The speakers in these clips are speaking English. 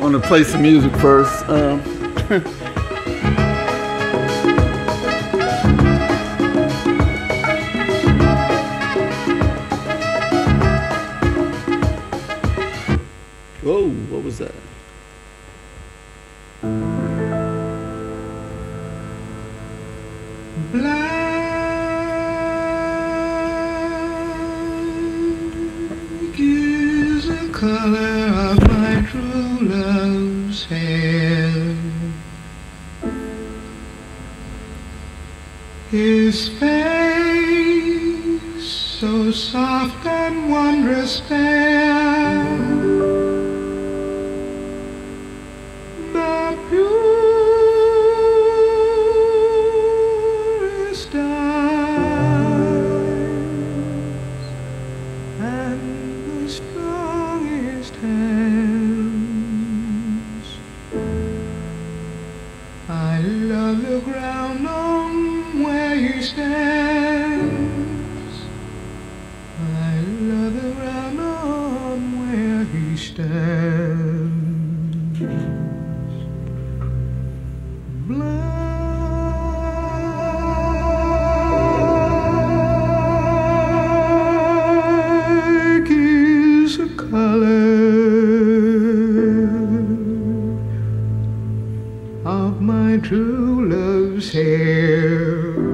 want to play some music first. Whoa, what was that? Black is the color of my true love's hair. His face so soft and wondrous fair. The purest eyes and the strongest hands. I love the ground on where he stands. I love the ground on where he stands. Black is the color of my true love's hair.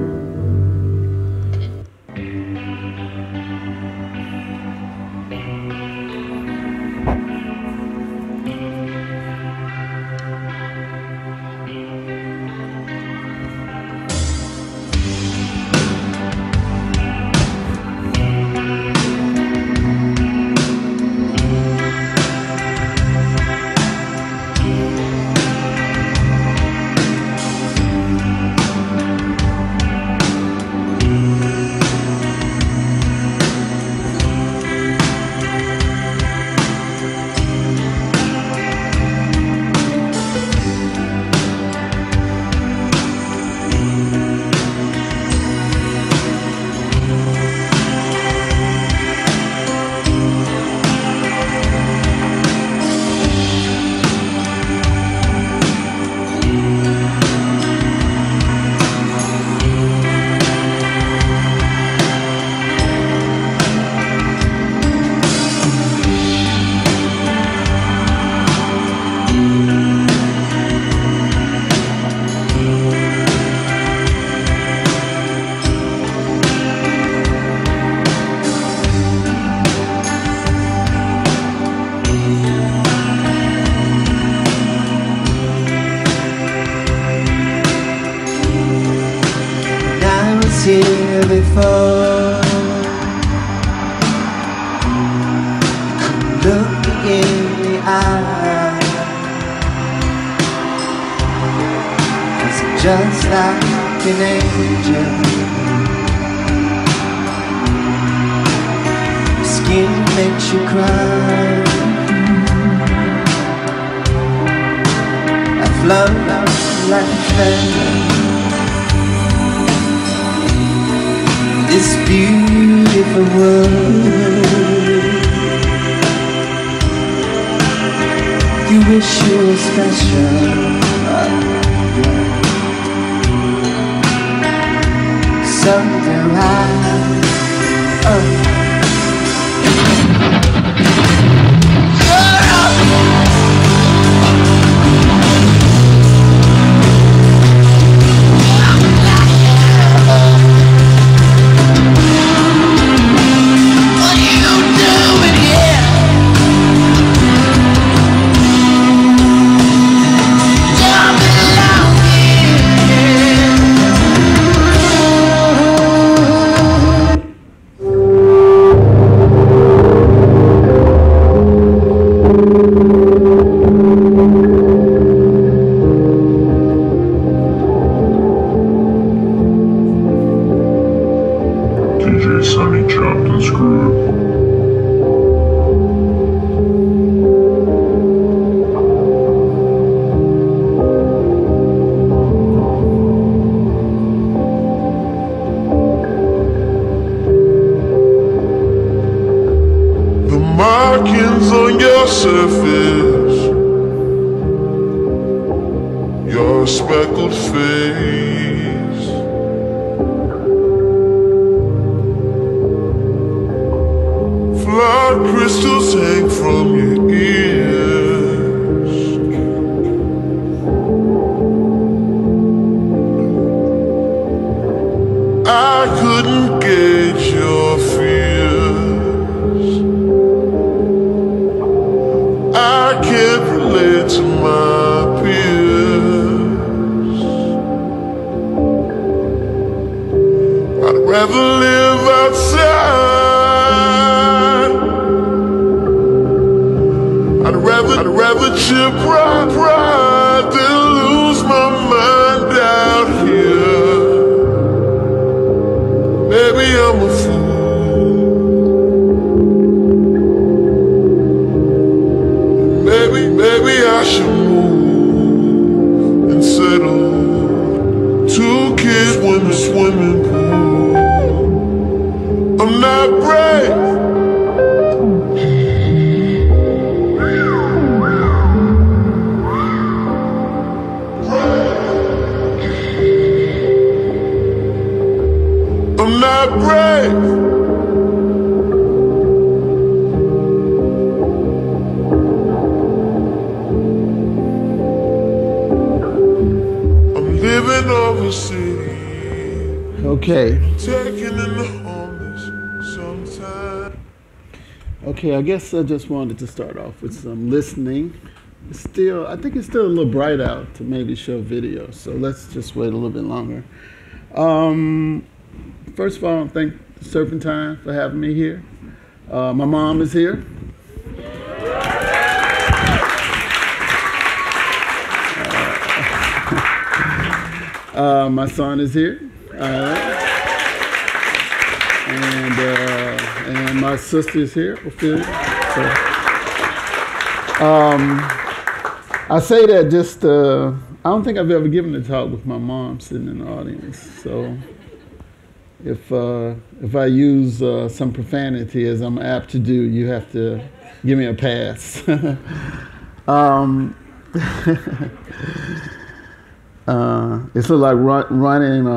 Here before, look me in the eye, 'cause I'm just like an angel. Your skin makes you cry. I float like a feather. This beautiful world, you wish you were special. So do I. markings on your surface a speckled face. Flood crystals hang from your ears. I couldn't gauge your fears. I can't relate to my peers. I'd rather live outside. I'd rather chip pride than lose my mind out here. Maybe I'm a fool. Maybe I should move and settle. 2 kids in the swimming pool. I'm not brave. I'm not brave. I'm living overseas. Okay. Taking in the homeless sometimes. Okay, I guess I just wanted to start off with some listening. It's still, I think it's still a little bright out to maybe show video, so let's just wait a little bit longer. First of all, I thank Serpentine for having me here. My mom is here. My son is here. And my sister is here. I say that just, I don't think I've ever given a talk with my mom sitting in the audience. So if I use some profanity, as I'm apt to do, you have to give me a pass. It's sort of like running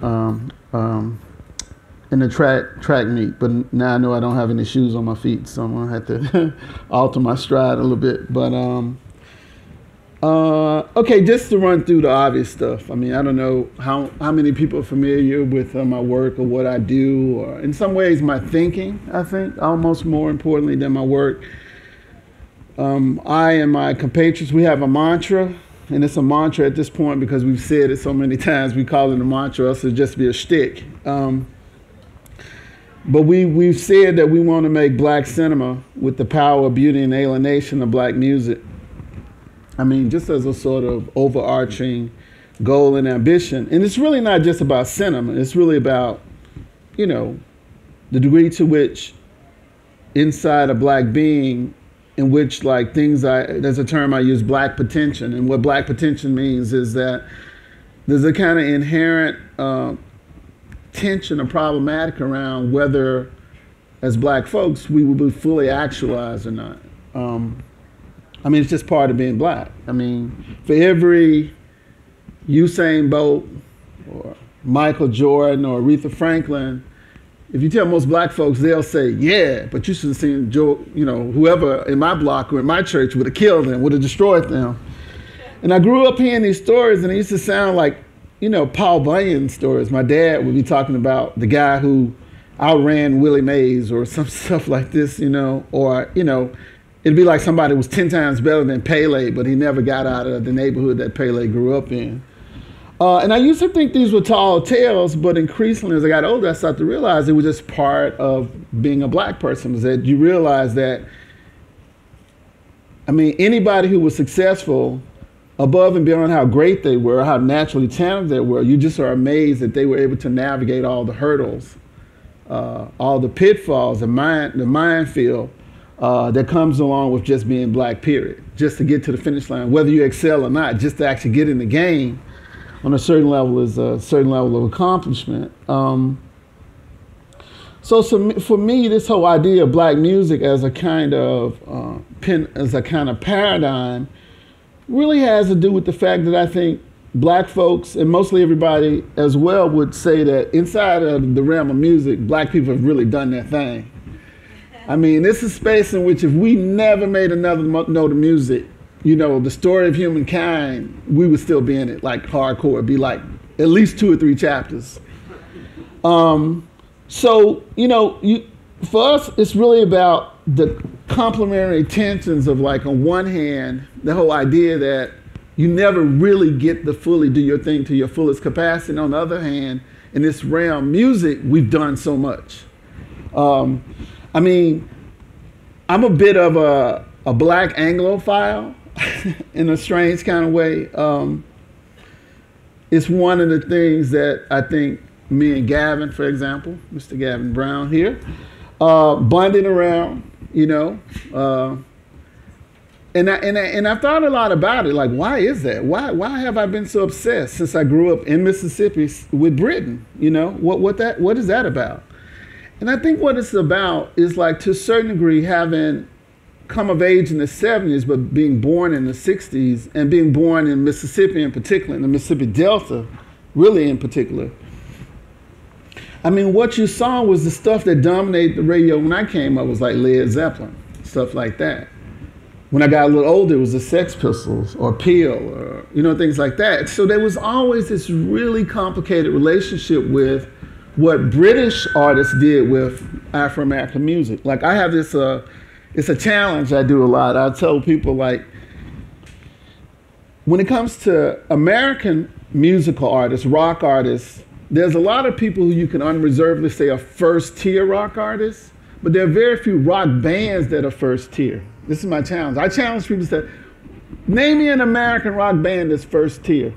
in a track meet, but now I know I don't have any shoes on my feet, so I'm gonna have to alter my stride a little bit. But okay, just to run through the obvious stuff. I mean, I don't know how many people are familiar with my work or what I do, or in some ways my thinking, I think, almost more importantly than my work. I and my compatriots, we have a mantra, and it's a mantra at this point because we've said it so many times, we call it a mantra, else it'd just be a shtick. But we've said that we want to make black cinema with the power, beauty, and alienation of black music. I mean, just as a sort of overarching goal and ambition. And it's really not just about cinema. It's really about, you know, the degree to which inside a black being, in which like there's a term I use, black potential. And what black potential means is that there's a kind of inherent tension or problematic around whether, as black folks, we will be fully actualized or not. I mean, it's just part of being black. I mean, for every Usain Bolt or Michael Jordan or Aretha Franklin, if you tell most black folks, they'll say, yeah, but you should have seen Joe, you know, whoever in my block or in my church would have killed them, would have destroyed them. And I grew up hearing these stories, and it used to sound like, you know, Paul Bunyan stories. My dad would be talking about the guy who outran Willie Mays or some stuff like this, you know, or, you know, it'd be like somebody was 10 times better than Pele, but he never got out of the neighborhood that Pele grew up in. And I used to think these were tall tales, but increasingly as I got older, I started to realize it was just part of being a black person, was that you realize that, I mean, anybody who was successful, above and beyond how great they were, how naturally talented they were, you just are amazed that they were able to navigate all the hurdles, all the pitfalls, the minefield that comes along with just being black, period. Just to get to the finish line, whether you excel or not, just to actually get in the game on a certain level is a certain level of accomplishment. So for me, this whole idea of black music as a kind of paradigm really has to do with the fact that I think black folks, and mostly everybody as well, would say that inside of the realm of music, black people have really done their thing. I mean, this is a space in which if we never made another note of music, you know, the story of humankind, we would still be in it, like hardcore. It'd be like at least 2 or 3 chapters. So, you know, for us, it's really about the complementary tensions of, like, on one hand, the whole idea that you never really get to fully do your thing to your fullest capacity. And on the other hand, in this realm, music, we've done so much. I mean, I'm a bit of a black Anglophile in a strange kind of way. It's one of the things that I think me and Gavin, for example, Mr. Gavin Brown here, bonding around, you know, and I've thought a lot about it. Like, why is that? Why have I been so obsessed since I grew up in Mississippi with Britain? You know, what is that about? And I think what it's about is, like, to a certain degree, having come of age in the 70s, but being born in the 60s, and being born in Mississippi in particular, in the Mississippi Delta, really in particular. I mean, what you saw was the stuff that dominated the radio when I came up was like Led Zeppelin, stuff like that. When I got a little older, it was the Sex Pistols or Peel, or, you know, things like that. So there was always this really complicated relationship with what British artists did with Afro-American music. Like, I have this, it's a challenge I do a lot. I tell people, like, when it comes to American musical artists, rock artists, there's a lot of people who you can unreservedly say are first-tier rock artists, but there are very few rock bands that are first-tier. This is my challenge. I challenge people to say, name me an American rock band that's first-tier.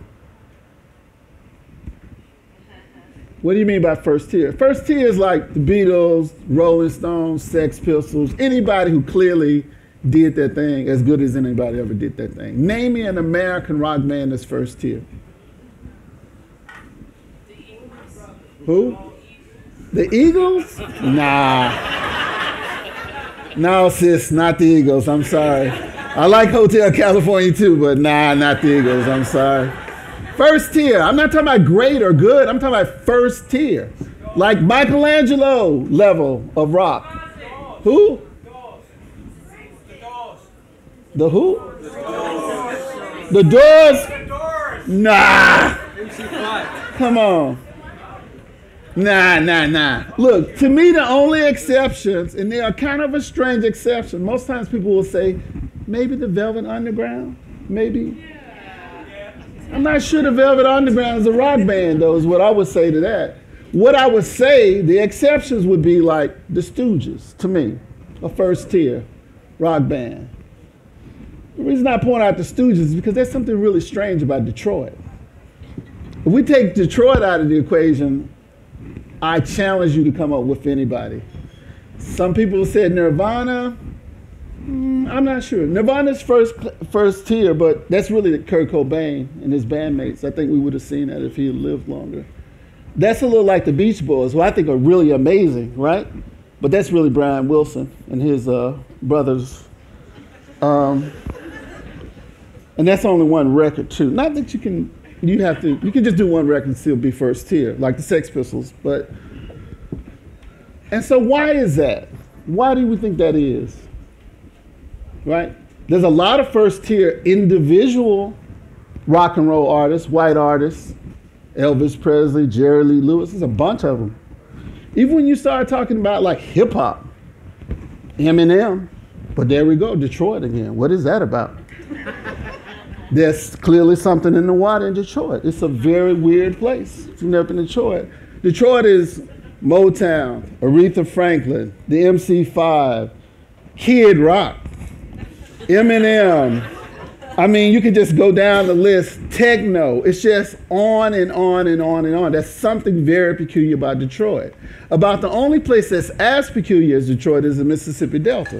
What do you mean by first-tier? First-tier is like the Beatles, Rolling Stones, Sex Pistols, anybody who clearly did their thing as good as anybody ever did that thing. Name me an American rock band that's first-tier. Who? The Eagles? Nah. No, sis, not the Eagles. I'm sorry. I like Hotel California too, but nah, not the Eagles. I'm sorry. First tier. I'm not talking about great or good. I'm talking about first tier. Like Michelangelo level of rock. Who? The who? The Doors? Nah. Come on. Nah. Look, to me, the only exceptions, and they are kind of a strange exception, most times people will say, maybe the Velvet Underground, maybe. I'm not sure the Velvet Underground is a rock band, though, is what I would say to that. What I would say, the exceptions would be like the Stooges, to me, a first tier rock band. The reason I point out the Stooges is because there's something really strange about Detroit. If we take Detroit out of the equation, I challenge you to come up with anybody. Some people said Nirvana. I'm not sure. Nirvana's first tier, but that's really Kurt Cobain and his bandmates. I think we would have seen that if he had lived longer. That's a little like the Beach Boys, who I think are really amazing, right? But that's really Brian Wilson and his brothers. And that's only one record too. Not that you can just do one record and still be first tier, like the Sex Pistols. And so why is that? Why do we think that is? Right? There's a lot of first tier individual rock and roll artists, white artists, Elvis Presley, Jerry Lee Lewis, there's a bunch of them. Even when you start talking about like hip hop, Eminem, but there we go, Detroit again. What is that about? There's clearly something in the water in Detroit. It's a very weird place. If you've never been to Detroit. Detroit is Motown, Aretha Franklin, the MC5, Kid Rock, Eminem. I mean, you can just go down the list. Techno. It's just on and on and on and on. That's something very peculiar about Detroit. About the only place that's as peculiar as Detroit is the Mississippi Delta.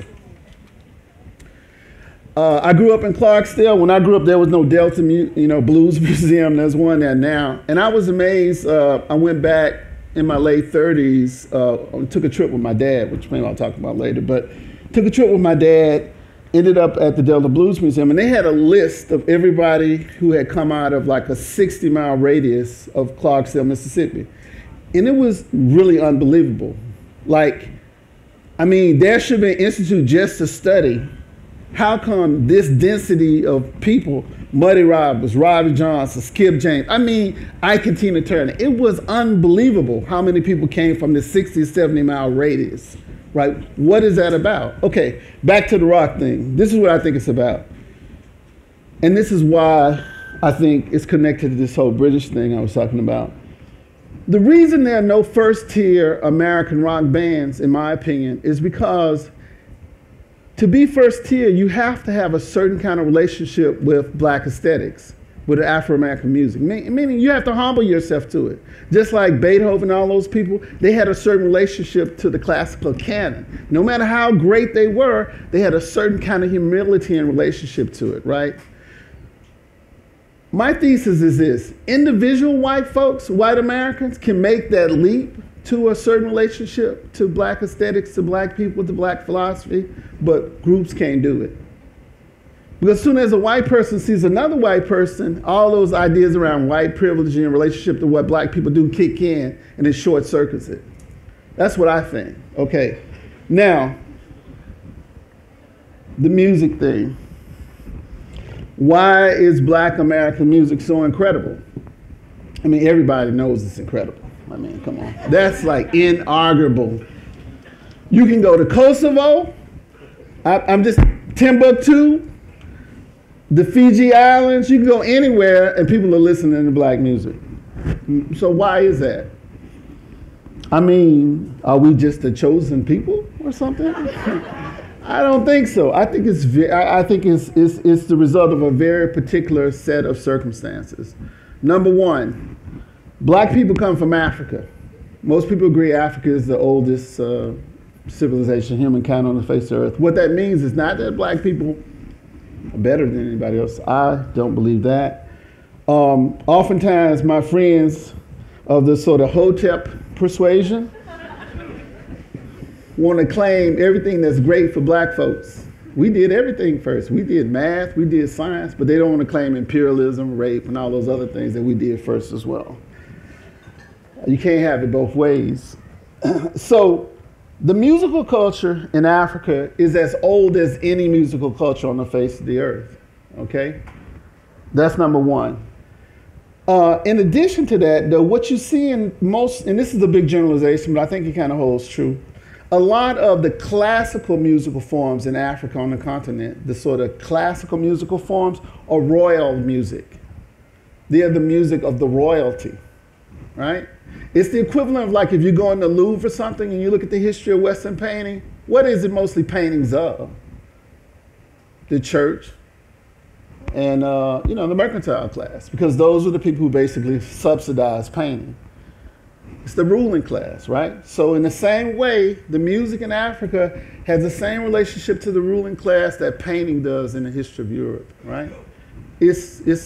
I grew up in Clarksdale. When I grew up, there was no Delta Blues Museum. There's one there now. And I was amazed. I went back in my late 30s, took a trip with my dad, which maybe I'll talk about later, but took a trip with my dad ended up at the Delta Blues Museum, and they had a list of everybody who had come out of like a 60-mile radius of Clarksville, Mississippi. And it was really unbelievable. Like, I mean, there should be an institute just to study how come this density of people, Muddy Roberts, Robbie Johnson, Skip James, I mean, Ike and Tina Turner. It was unbelievable how many people came from this 60, 70-mile radius, right? What is that about? Okay, back to the rock thing. This is what I think it's about. And this is why I think it's connected to this whole British thing I was talking about. The reason there are no first-tier American rock bands, in my opinion, is because to be first tier, you have to have a certain kind of relationship with black aesthetics, with Afro-American music, meaning you have to humble yourself to it. Just like Beethoven and all those people, they had a certain relationship to the classical canon. No matter how great they were, they had a certain kind of humility and relationship to it, right? My thesis is this: individual white folks, white Americans, can make that leap to a certain relationship to black aesthetics, to black people, to black philosophy, but groups can't do it. Because as soon as a white person sees another white person, all those ideas around white privilege in relationship to what black people do kick in, and it short circuits it. That's what I think. Okay, now, the music thing. Why is black American music so incredible? I mean, everybody knows it's incredible. I mean, come on. That's like inarguable. You can go to Kosovo, I'm just Timbuktu, the Fiji Islands, you can go anywhere and people are listening to black music. So why is that? I mean, are we just the chosen people or something? I don't think so. I think it's the result of a very particular set of circumstances. Number one, black people come from Africa. Most people agree Africa is the oldest civilization, humankind on the face of the earth. What that means is not that black people are better than anybody else. I don't believe that. Oftentimes, my friends of the sort of Hotep persuasion want to claim everything that's great for black folks. We did everything first. We did math, we did science, but they don't want to claim imperialism, rape, and all those other things that we did first as well. You can't have it both ways. So the musical culture in Africa is as old as any musical culture on the face of the earth, okay? That's number one. In addition to that, though, what you see in most, and this is a big generalization, but I think it kind of holds true, a lot of the classical musical forms in Africa on the continent, the sort of classical musical forms, are royal music. They are the music of the royalty, right? It's the equivalent of like if you go in the Louvre or something and you look at the history of Western painting, what is it mostly paintings of? The church and the mercantile class, because those are the people who basically subsidize painting. It's the ruling class, right? So in the same way, the music in Africa has the same relationship to the ruling class that painting does in the history of Europe, right? It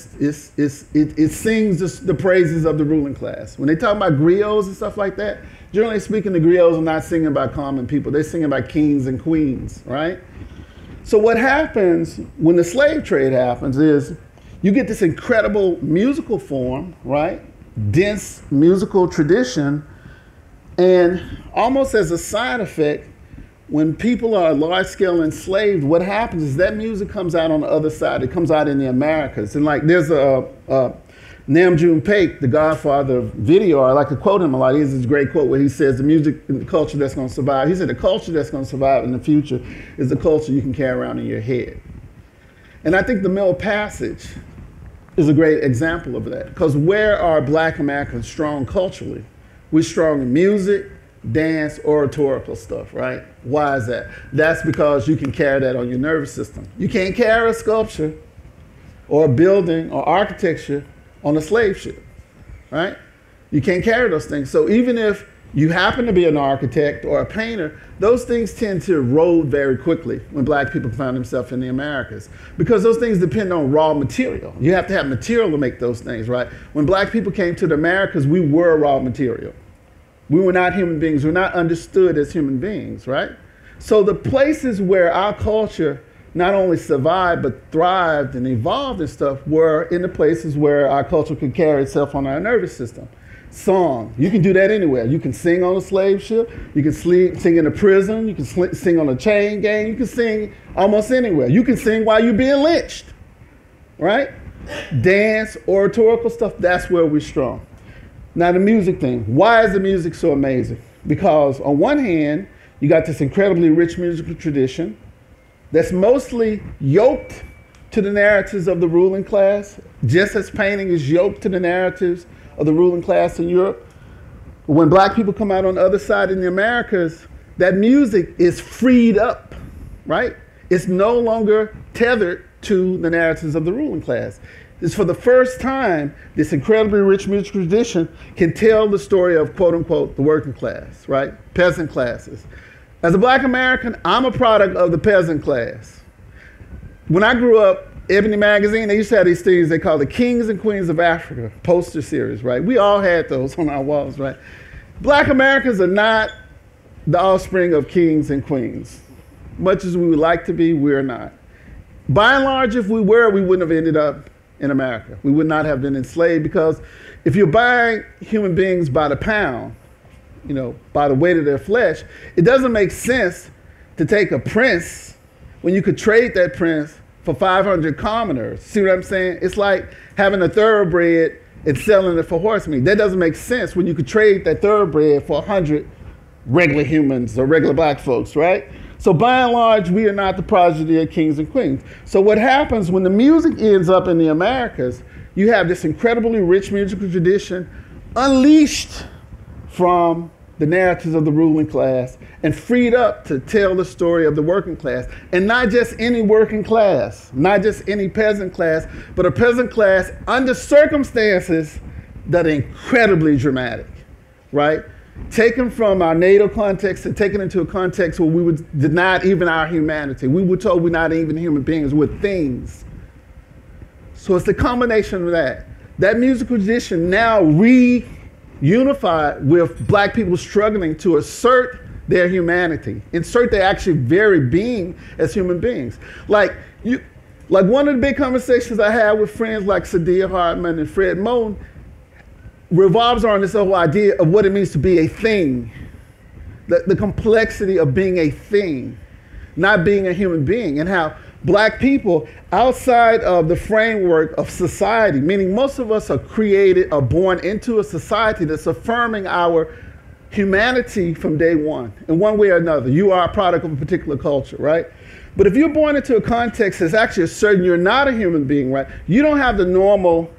sings the praises of the ruling class. When they talk about griots and stuff like that, generally speaking, the griots are not singing about common people. They're singing about kings and queens, right? So what happens when the slave trade happens is you get this incredible musical form, right? Dense musical tradition, and almost as a side effect, when people are large-scale enslaved, what happens is that music comes out on the other side. It comes out in the Americas. And like there's Nam June Paik, the godfather of video, I like to quote him a lot. He has this great quote where he says, the music and the culture that's going to survive, he said the culture that's going to survive in the future is the culture you can carry around in your head. And I think the Middle Passage is a great example of that. Because where are black Americans strong culturally? We're strong in music, dance, oratorical stuff, right? Why is that? That's because you can carry that on your nervous system. You can't carry a sculpture or a building or architecture on a slave ship, right? You can't carry those things. So even if you happen to be an architect or a painter, those things tend to erode very quickly when black people find themselves in the Americas, because those things depend on raw material. You have to have material to make those things, right? When black people came to the Americas, we were raw material. We were not human beings. We're not understood as human beings, right? So the places where our culture not only survived, but thrived and evolved and stuff were in the places where our culture could carry itself on our nervous system. Song, you can do that anywhere. You can sing on a slave ship, you can sing in a prison, you can sing on a chain gang, you can sing almost anywhere. You can sing while you're being lynched, right? Dance, oratorical stuff, that's where we're strong. Now the music thing, why is the music so amazing? Because on one hand, you got this incredibly rich musical tradition that's mostly yoked to the narratives of the ruling class, just as painting is yoked to the narratives of the ruling class in Europe. When black people come out on the other side in the Americas, that music is freed up, right? It's no longer tethered to the narratives of the ruling class. It's for the first time, this incredibly rich musical tradition can tell the story of, quote unquote, the working class, right? Peasant classes. As a black American, I'm a product of the peasant class. When I grew up, Ebony Magazine, they used to have these things they call the Kings and Queens of Africa poster series, right? We all had those on our walls, right? Black Americans are not the offspring of kings and queens. Much as we would like to be, we're not. By and large, if we were, we wouldn't have ended up in America. We would not have been enslaved, because if you're buying human beings by the pound, you know, by the weight of their flesh, it doesn't make sense to take a prince when you could trade that prince for 500 commoners. See what I'm saying? It's like having a thoroughbred and selling it for horse meat. That doesn't make sense when you could trade that thoroughbred for 100 regular humans or regular black folks, right? So by and large, we are not the progeny of kings and queens. So what happens when the music ends up in the Americas, you have this incredibly rich musical tradition unleashed from the narratives of the ruling class and freed up to tell the story of the working class. And not just any working class, not just any peasant class, but a peasant class under circumstances that are incredibly dramatic, right? Taken from our natal context and taken into a context where we were denied even our humanity. We were told we're not even human beings, we're things. So it's the combination of that. That musical tradition now reunified with black people struggling to assert their humanity, insert their actually very being as human beings. Like one of the big conversations I had with friends like Sadia Hartman and Fred Moten revolves around this whole idea of what it means to be a thing, the complexity of being a thing, not being a human being, and how black people outside of the framework of society, meaning most of us are created or born into a society that's affirming our humanity from day one, in one way or another. You are a product of a particular culture, right? But if you're born into a context that's actually asserting you're not a human being, right? You don't have the normal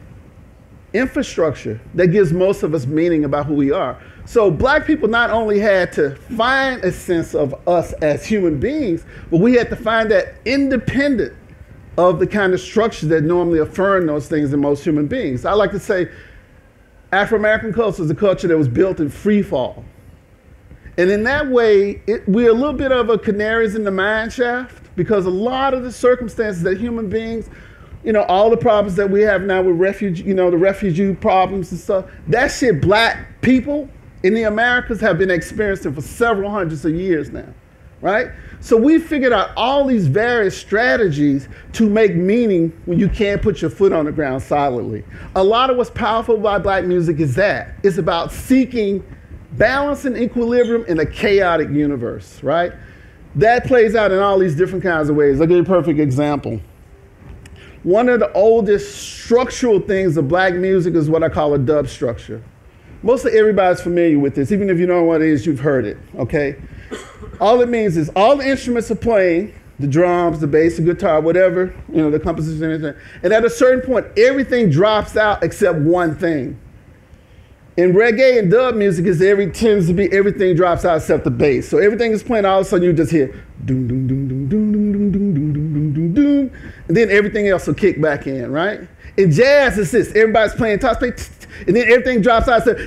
infrastructure that gives most of us meaning about who we are. So black people not only had to find a sense of us as human beings, but we had to find that independent of the kind of structures that normally affirm those things in most human beings. I like to say Afro-American culture is a culture that was built in free fall. And in that way, we're a little bit of a canaries in the mine shaft, because a lot of the circumstances that human beings, you know, all the problems that we have now with refugee, you know, the refugee problems and stuff, that shit black people in the Americas have been experiencing for several hundreds of years now, right? So we figured out all these various strategies to make meaning when you can't put your foot on the ground solidly. A lot of what's powerful about black music is that. It's about seeking balance and equilibrium in a chaotic universe, right? That plays out in all these different kinds of ways. I'll give you a perfect example. One of the oldest structural things of black music is what I call a dub structure. Mostly everybody's familiar with this. Even if you don't know what it is, you've heard it, okay? All it means is all the instruments are playing, the drums, the bass, the guitar, whatever, you know, the composition, everything. And at a certain point, everything drops out except one thing. In reggae and dub music, tends to be everything drops out except the bass. So everything is playing, all of a sudden you just hear doom, doom, doom, doom, doom, doom, doom, doom, doom, doom, doom, doom, doom, and then everything else will kick back in, right? In jazz, it's this. Everybody's playing top play, and then everything drops out, and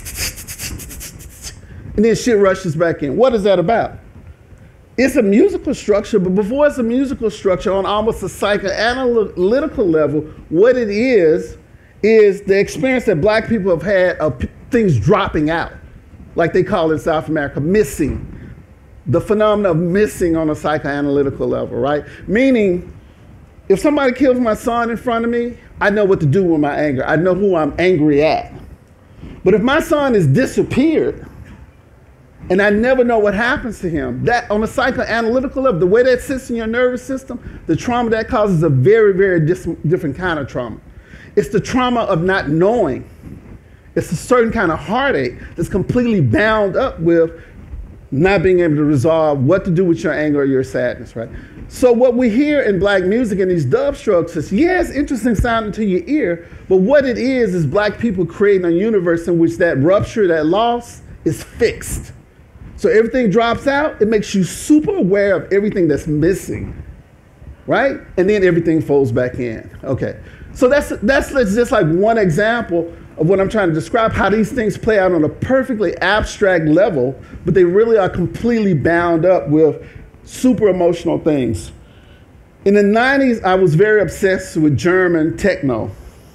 then shit rushes back in. What is that about? It's a musical structure, but before it's a musical structure, on almost a psychoanalytical level, what it is the experience that black people have had of things dropping out, like they call it in South America, missing. the phenomenon of missing on a psychoanalytical level, right? Meaning, if somebody kills my son in front of me, I know what to do with my anger. I know who I'm angry at. But if my son has disappeared and I never know what happens to him, that on a psychoanalytical level, the way that sits in your nervous system, the trauma that causes a very, very different kind of trauma. It's the trauma of not knowing. It's a certain kind of heartache that's completely bound up with not being able to resolve what to do with your anger or your sadness, right? So what we hear in black music and these dub strokes is, yeah, it's interesting sounding to your ear, but what it is black people creating a universe in which that rupture, that loss is fixed. So everything drops out, it makes you super aware of everything that's missing, right? And then everything folds back in, okay. So that's just like one example of what I'm trying to describe, how these things play out on a perfectly abstract level, but they really are completely bound up with super emotional things. In the 90s, I was very obsessed with German techno.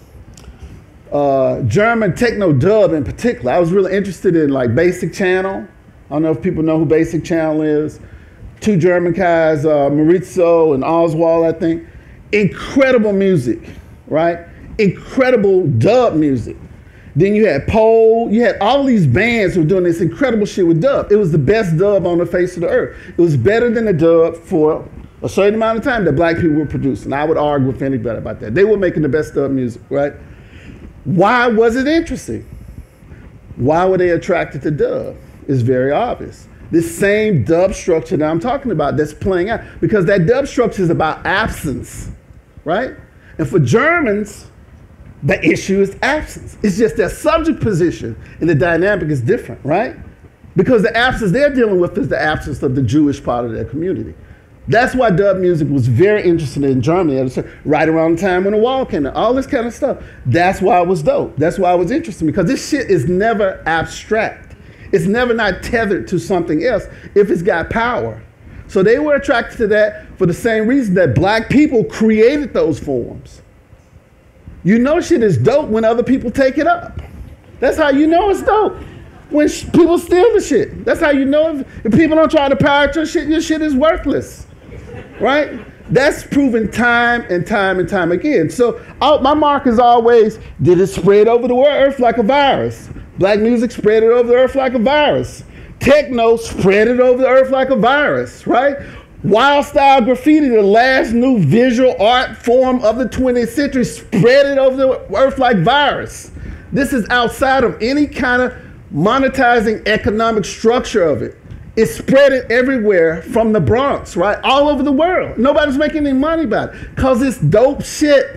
German techno dub in particular. I was really interested in like Basic Channel. I don't know if people know who Basic Channel is. Two German guys, Maurizio and Oswald, I think. Incredible music, right? Incredible dub music. Then you had Pole, you had all these bands who were doing this incredible shit with dub. It was the best dub on the face of the earth. It was better than the dub for a certain amount of time that black people were producing. I would argue with anybody about that. They were making the best dub music, right? Why was it interesting? Why were they attracted to dub? It's very obvious. This same dub structure that I'm talking about that's playing out, because that dub structure is about absence, right? And for Germans, the issue is absence. It's just their subject position and the dynamic is different, right? Because the absence they're dealing with is the absence of the Jewish part of their community. That's why dub music was very interesting in Germany, right around the time when the wall came out, all this kind of stuff. That's why it was dope. That's why it was interesting, because this shit is never abstract. It's never not tethered to something else if it's got power. So they were attracted to that for the same reason that black people created those forms. You know shit is dope when other people take it up. That's how you know it's dope. When people steal the shit. That's how you know if people don't try to pirate your shit is worthless, right? That's proven time and time and time again. So my mark is always, did it spread over the earth like a virus? Black music spread it over the earth like a virus. Techno spread it over the earth like a virus, right? Wild style graffiti, the last new visual art form of the 20th century, spread it over the earth like virus. This is outside of any kind of monetizing economic structure of it. It spread it everywhere from the Bronx, right? All over the world. Nobody's making any money about it because it's dope shit.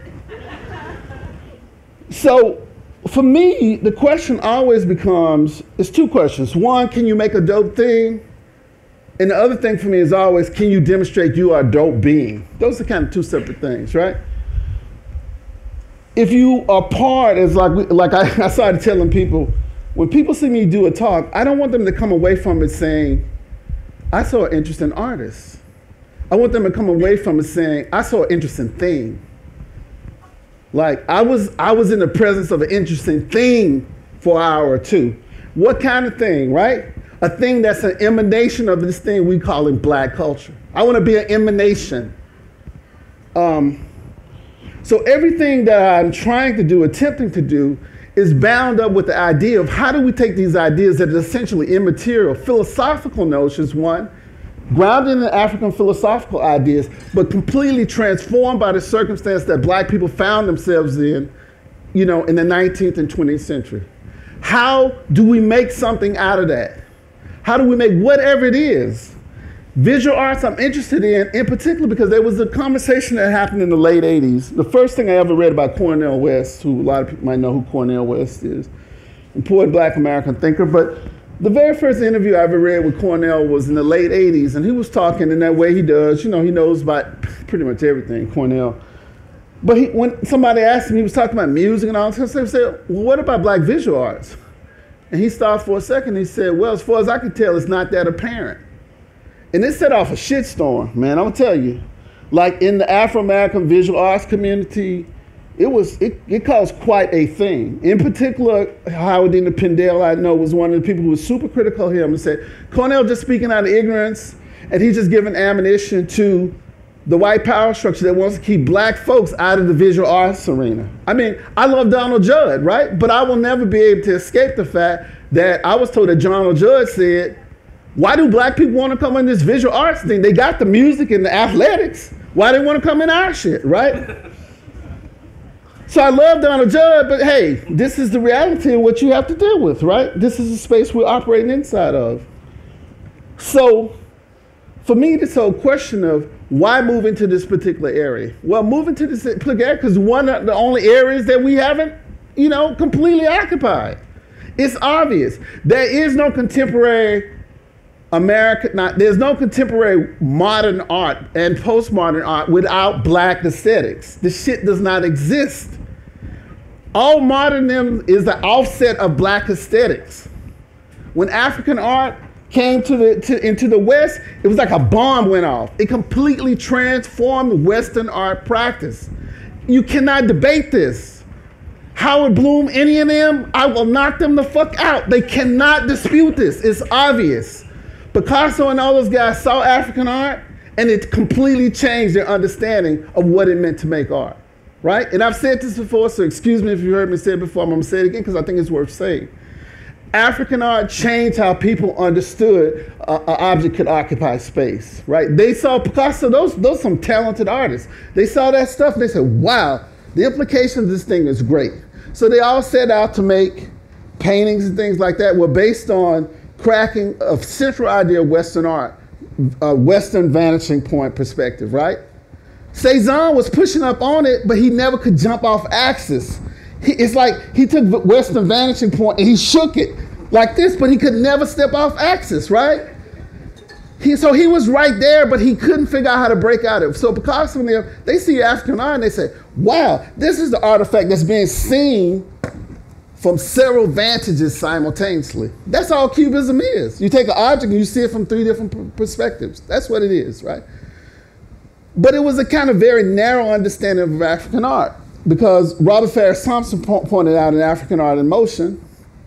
So for me, the question always becomes, it's two questions. One, can you make a dope thing? And the other thing for me is always, can you demonstrate you are a dope being? Those are kind of two separate things, right? If you are part, as I started telling people, when people see me do a talk, I don't want them to come away from it saying, I saw an interesting artist. I want them to come away from it saying, I saw an interesting thing. Like, I was in the presence of an interesting thing for an hour or two. What kind of thing, right? A thing that's an emanation of this thing we call in black culture. I want to be an emanation. So everything that I'm trying to do, attempting to do, is bound up with the idea of how do we take these ideas that are essentially immaterial, philosophical notions, one, grounded in African philosophical ideas, but completely transformed by the circumstance that black people found themselves in, in the 19th and 20th century. How do we make something out of that? How do we make whatever it is? Visual arts I'm interested in particular because there was a conversation that happened in the late 80s. The first thing I ever read about Cornel West, who a lot of people might know who Cornel West is, important black American thinker, but the very first interview I ever read with Cornel was in the late 80s, and he was talking in that way he does. He knows about pretty much everything, Cornel. But when somebody asked him, he was talking about music and all this stuff, he said, well, what about black visual arts? And he stopped for a second, he said, well, as far as I can tell, it's not that apparent. And it set off a shitstorm, man, I'm gonna tell you. Like in the Afro-American visual arts community, it caused quite a thing. In particular, Howard Dean Pendale, I know, was one of the people who was super critical of him and said, Cornell just speaking out of ignorance, and he's just giving ammunition to the white power structure that wants to keep black folks out of the visual arts arena. I mean, I love Donald Judd, right? But I will never be able to escape the fact that I was told that Donald Judd said, why do black people want to come in this visual arts thing? They got the music and the athletics. Why they want to come in our shit, right? So I love Donald Judd, but hey, this is the reality of what you have to deal with, right? This is the space we're operating inside of. So for me, this whole question of why move into this particular area? Well, move into this particular area because one of the only areas that we haven't, completely occupied. It's obvious. There is no contemporary there's no contemporary modern art and postmodern art without black aesthetics. The shit does not exist. All modernism is the offset of black aesthetics. When African art came into the West, it was like a bomb went off. It completely transformed Western art practice. You cannot debate this. Howard Bloom, any of them, I will knock them the fuck out. They cannot dispute this. It's obvious. Picasso and all those guys saw African art, and it completely changed their understanding of what it meant to make art, right? And I've said this before, so excuse me if you heard me say it before. I'm going to say it again because I think it's worth saying. African art changed how people understood an object could occupy space, right? They saw Picasso, those some talented artists. They saw that stuff and they said, wow, the implications of this thing is great. So they all set out to make paintings and things like that were based on cracking a central idea of Western art, a Western vanishing point perspective, right? Cezanne was pushing up on it, but he never could jump off axis. It's like he took the Western vanishing point and he shook it like this, but he could never step off axis, right? So he was right there, but he couldn't figure out how to break out of it. So Picasso and them, they see African art and they say, wow, this is the artifact that's being seen from several vantages simultaneously. That's all Cubism is. You take an object and you see it from three different perspectives. That's what it is, right? But it was a kind of very narrow understanding of African art because Robert Farris Thompson pointed out in African Art in Motion,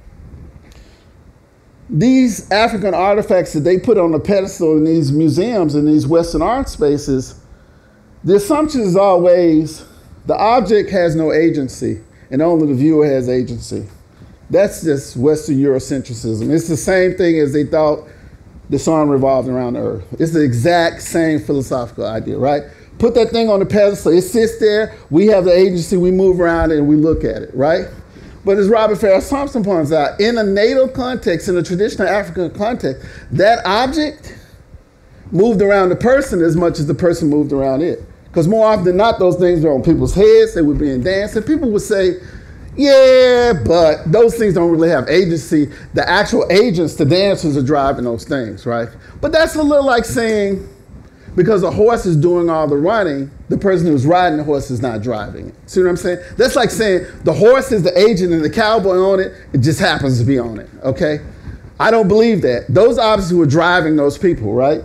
these African artifacts that they put on the pedestal in these museums, in these Western art spaces, the assumption is always the object has no agency and only the viewer has agency. That's just Western Eurocentrism. It's the same thing as they thought the sun revolved around the earth. It's the exact same philosophical idea, right? Put that thing on the pedestal, it sits there, we have the agency, we move around it and we look at it, right? But as Robert Farris Thompson points out, in a native context, in a traditional African context, that object moved around the person as much as the person moved around it. Because more often than not, those things are on people's heads, they would be in dance, and people would say, yeah, but those things don't really have agency. The actual agents, the dancers, are driving those things, right? But that's a little like saying, because a horse is doing all the running, the person who's riding the horse is not driving it. See what I'm saying? That's like saying the horse is the agent and the cowboy on it, it just happens to be on it, okay? I don't believe that. Those objects were driving those people, right?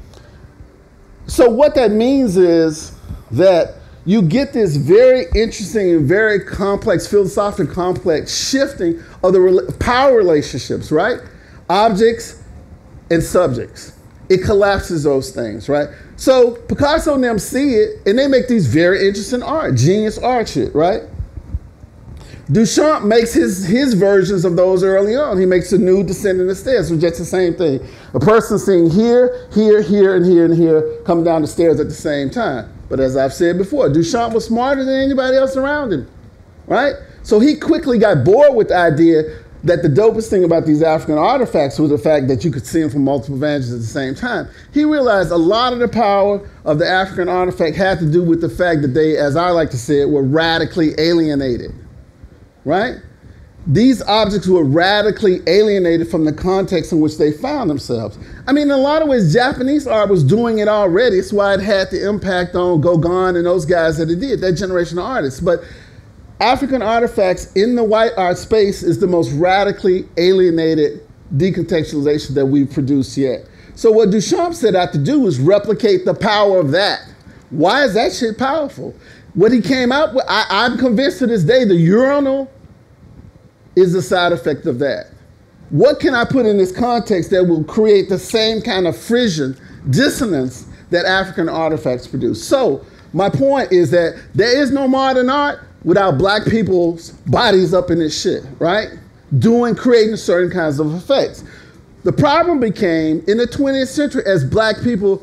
So what that means is that you get this very interesting and very complex, philosophically complex shifting of the power relationships, right? Objects and subjects. It collapses those things, right? So Picasso and them see it, and they make these very interesting art, genius art shit, right? Duchamp makes his versions of those early on. He makes a nude descending the stairs, which is the same thing. A person seeing here, here, here, and here, and here, coming down the stairs at the same time. But as I've said before, Duchamp was smarter than anybody else around him, right? So he quickly got bored with the idea that the dopest thing about these African artifacts was the fact that you could see them from multiple vantages at the same time. He realized a lot of the power of the African artifact had to do with the fact that they, as I like to say it, were radically alienated, right? These objects were radically alienated from the context in which they found themselves. I mean, in a lot of ways, Japanese art was doing it already. It's why it had the impact on Gauguin and those guys that it did, that generation of artists. But African artifacts in the white art space is the most radically alienated decontextualization that we've produced yet. So what Duchamp set out to do is replicate the power of that. Why is that shit powerful? What he came out with, I'm convinced to this day, the urinal is a side effect of that. What can I put in this context that will create the same kind of frisson, dissonance that African artifacts produce? So my point is that there is no modern art without black people's bodies up in this shit, right? Creating certain kinds of effects. The problem became in the 20th century as black people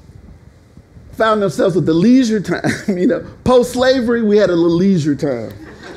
found themselves with the leisure time, post-slavery, we had a little leisure time.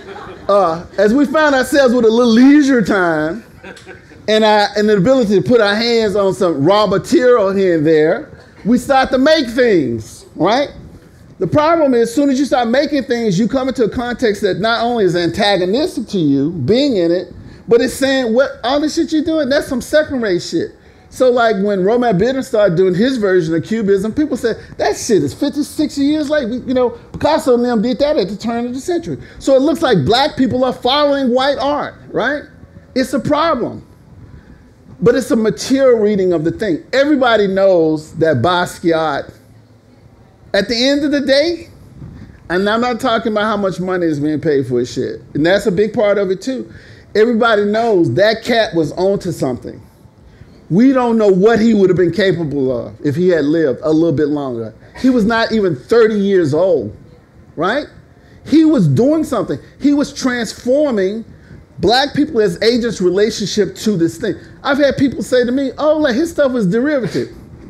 As we found ourselves with a little leisure time and the ability to put our hands on some raw material here and there, we start to make things, right? The problem is, as soon as you start making things, you come into a context that not only is antagonistic to you, being in it, but it's saying, what all the shit you're doing, that's some second-rate shit. So like when Roman Bitter started doing his version of Cubism, people said, that shit is 50, 60 years late. Picasso and them did that at the turn of the century. So it looks like black people are following white art, right? It's a problem. But it's a material reading of the thing. Everybody knows that Basquiat, at the end of the day, and I'm not talking about how much money is being paid for his shit, and that's a big part of it too. Everybody knows that cat was onto something. We don't know what he would have been capable of if he had lived a little bit longer. He was not even 30 years old, right? He was doing something. He was transforming black people as agents' relationship to this thing. I've had people say to me, oh, like his stuff was derivative.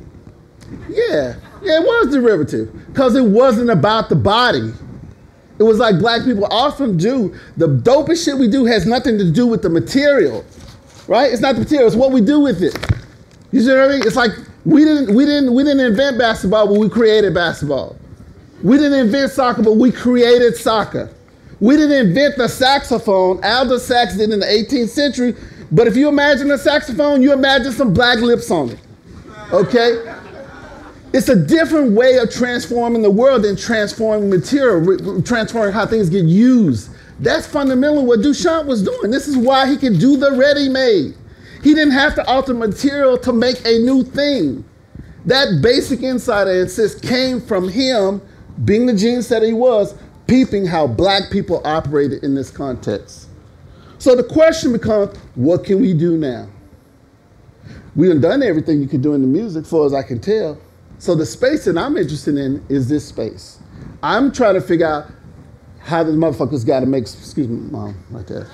Yeah, it was derivative because it wasn't about the body. It was like black people often do. The dopest shit we do has nothing to do with the material, right? It's not the material, it's what we do with it. You see what I mean? It's like we didn't invent basketball, but we created basketball. We didn't invent soccer, but we created soccer. We didn't invent the saxophone. Aldo Sax did in the 18th century, but if you imagine a saxophone, you imagine some black lips on it, okay? It's a different way of transforming the world than transforming material, transforming how things get used. That's fundamentally what Duchamp was doing. This is why he could do the ready-made. He didn't have to alter material to make a new thing. That basic insight, I insist, came from him, being the genius that he was, peeping how black people operated in this context. So the question becomes, what can we do now? We done done everything you could do in the music, as far as I can tell. So the space that I'm interested in is this space. I'm trying to figure out how this motherfucker's got to make, excuse me, mom, right there.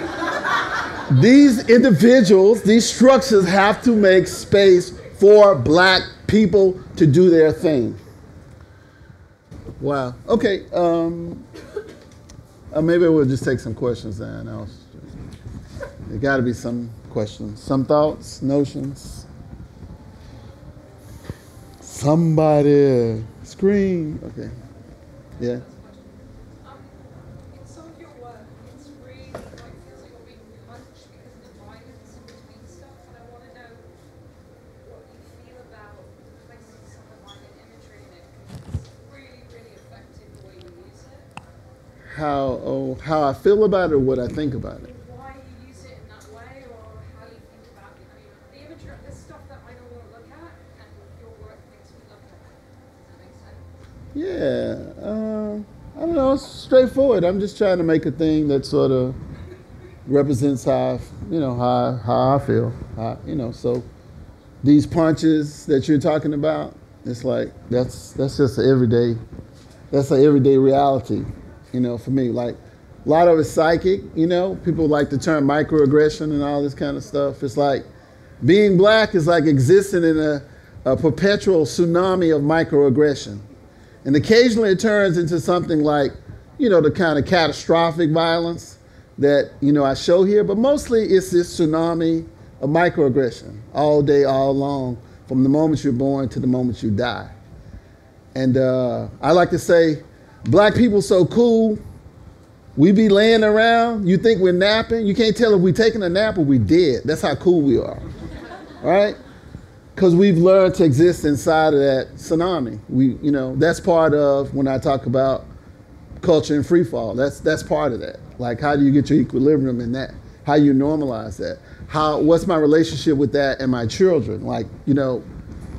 These individuals, these structures have to make space for black people to do their thing. Wow, okay. Maybe we'll just take some questions then. There got to be some questions, some thoughts, notions. Somebody scream. Okay. Yeah. In some of your work, it's really like feels like you're being punched because of the violence in between stuff, and I want to know what you feel about placing some of the violent imagery in it. It's really, really effective the way you use it. How I feel about it or what I think about it. Why you use it in that way, or how you think about it. I mean, the imagery, the stuff that I don't want to look at, and your work makes me look at it. Does that make sense? Yeah, I don't know, it's straightforward. I'm just trying to make a thing that sort of represents how I feel. So these punches that you're talking about, it's like, that's just an everyday reality, for me. Like, a lot of it's psychic, people like the term microaggression and all this kind of stuff. It's like, being black is like existing in a perpetual tsunami of microaggression. And occasionally it turns into something like, the kind of catastrophic violence that, I show here. But mostly it's this tsunami of microaggression all day, all long, from the moment you're born to the moment you die. And I like to say, black people so cool, we be laying around, you think we're napping. You can't tell if we're taking a nap or we dead. That's how cool we are, right? Because we've learned to exist inside of that tsunami. That's part of when I talk about culture and free fall. That's part of that. Like, how do you get your equilibrium in that? How you normalize that? What's my relationship with that and my children? Like,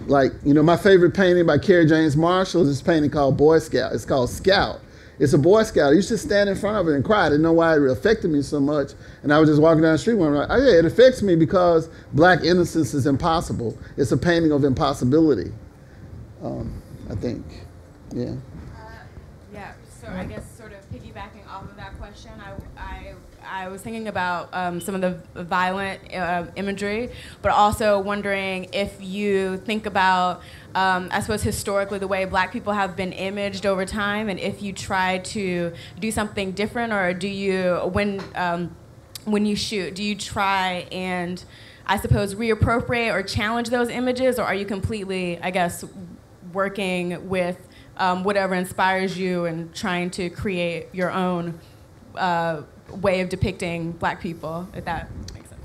Like, you know, my favorite painting by Kerry James Marshall is this painting called Boy Scout. It's called Scout. It's a Boy Scout. You should stand in front of it and cry. I didn't know why it affected me so much. And I was just walking down the street one night. Oh yeah, it affects me because black innocence is impossible. It's a painting of impossibility, I think, yeah. Yeah, so I guess sort of piggybacking off of that question, I was thinking about some of the violent imagery, but also wondering if you think about, I suppose historically, the way black people have been imaged over time, and if you try to do something different, or do you, when you shoot, do you try and, I suppose, reappropriate or challenge those images, or are you completely, I guess, working with whatever inspires you and trying to create your own way of depicting black people, if that makes sense?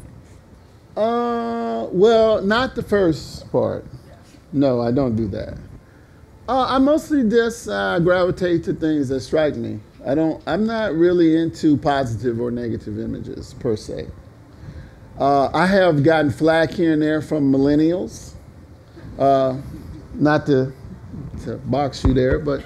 Well, not the first part. No, I don't do that. I mostly just gravitate to things that strike me. I'm not really into positive or negative images per se. I have gotten flack here and there from millennials. Not to box you there, but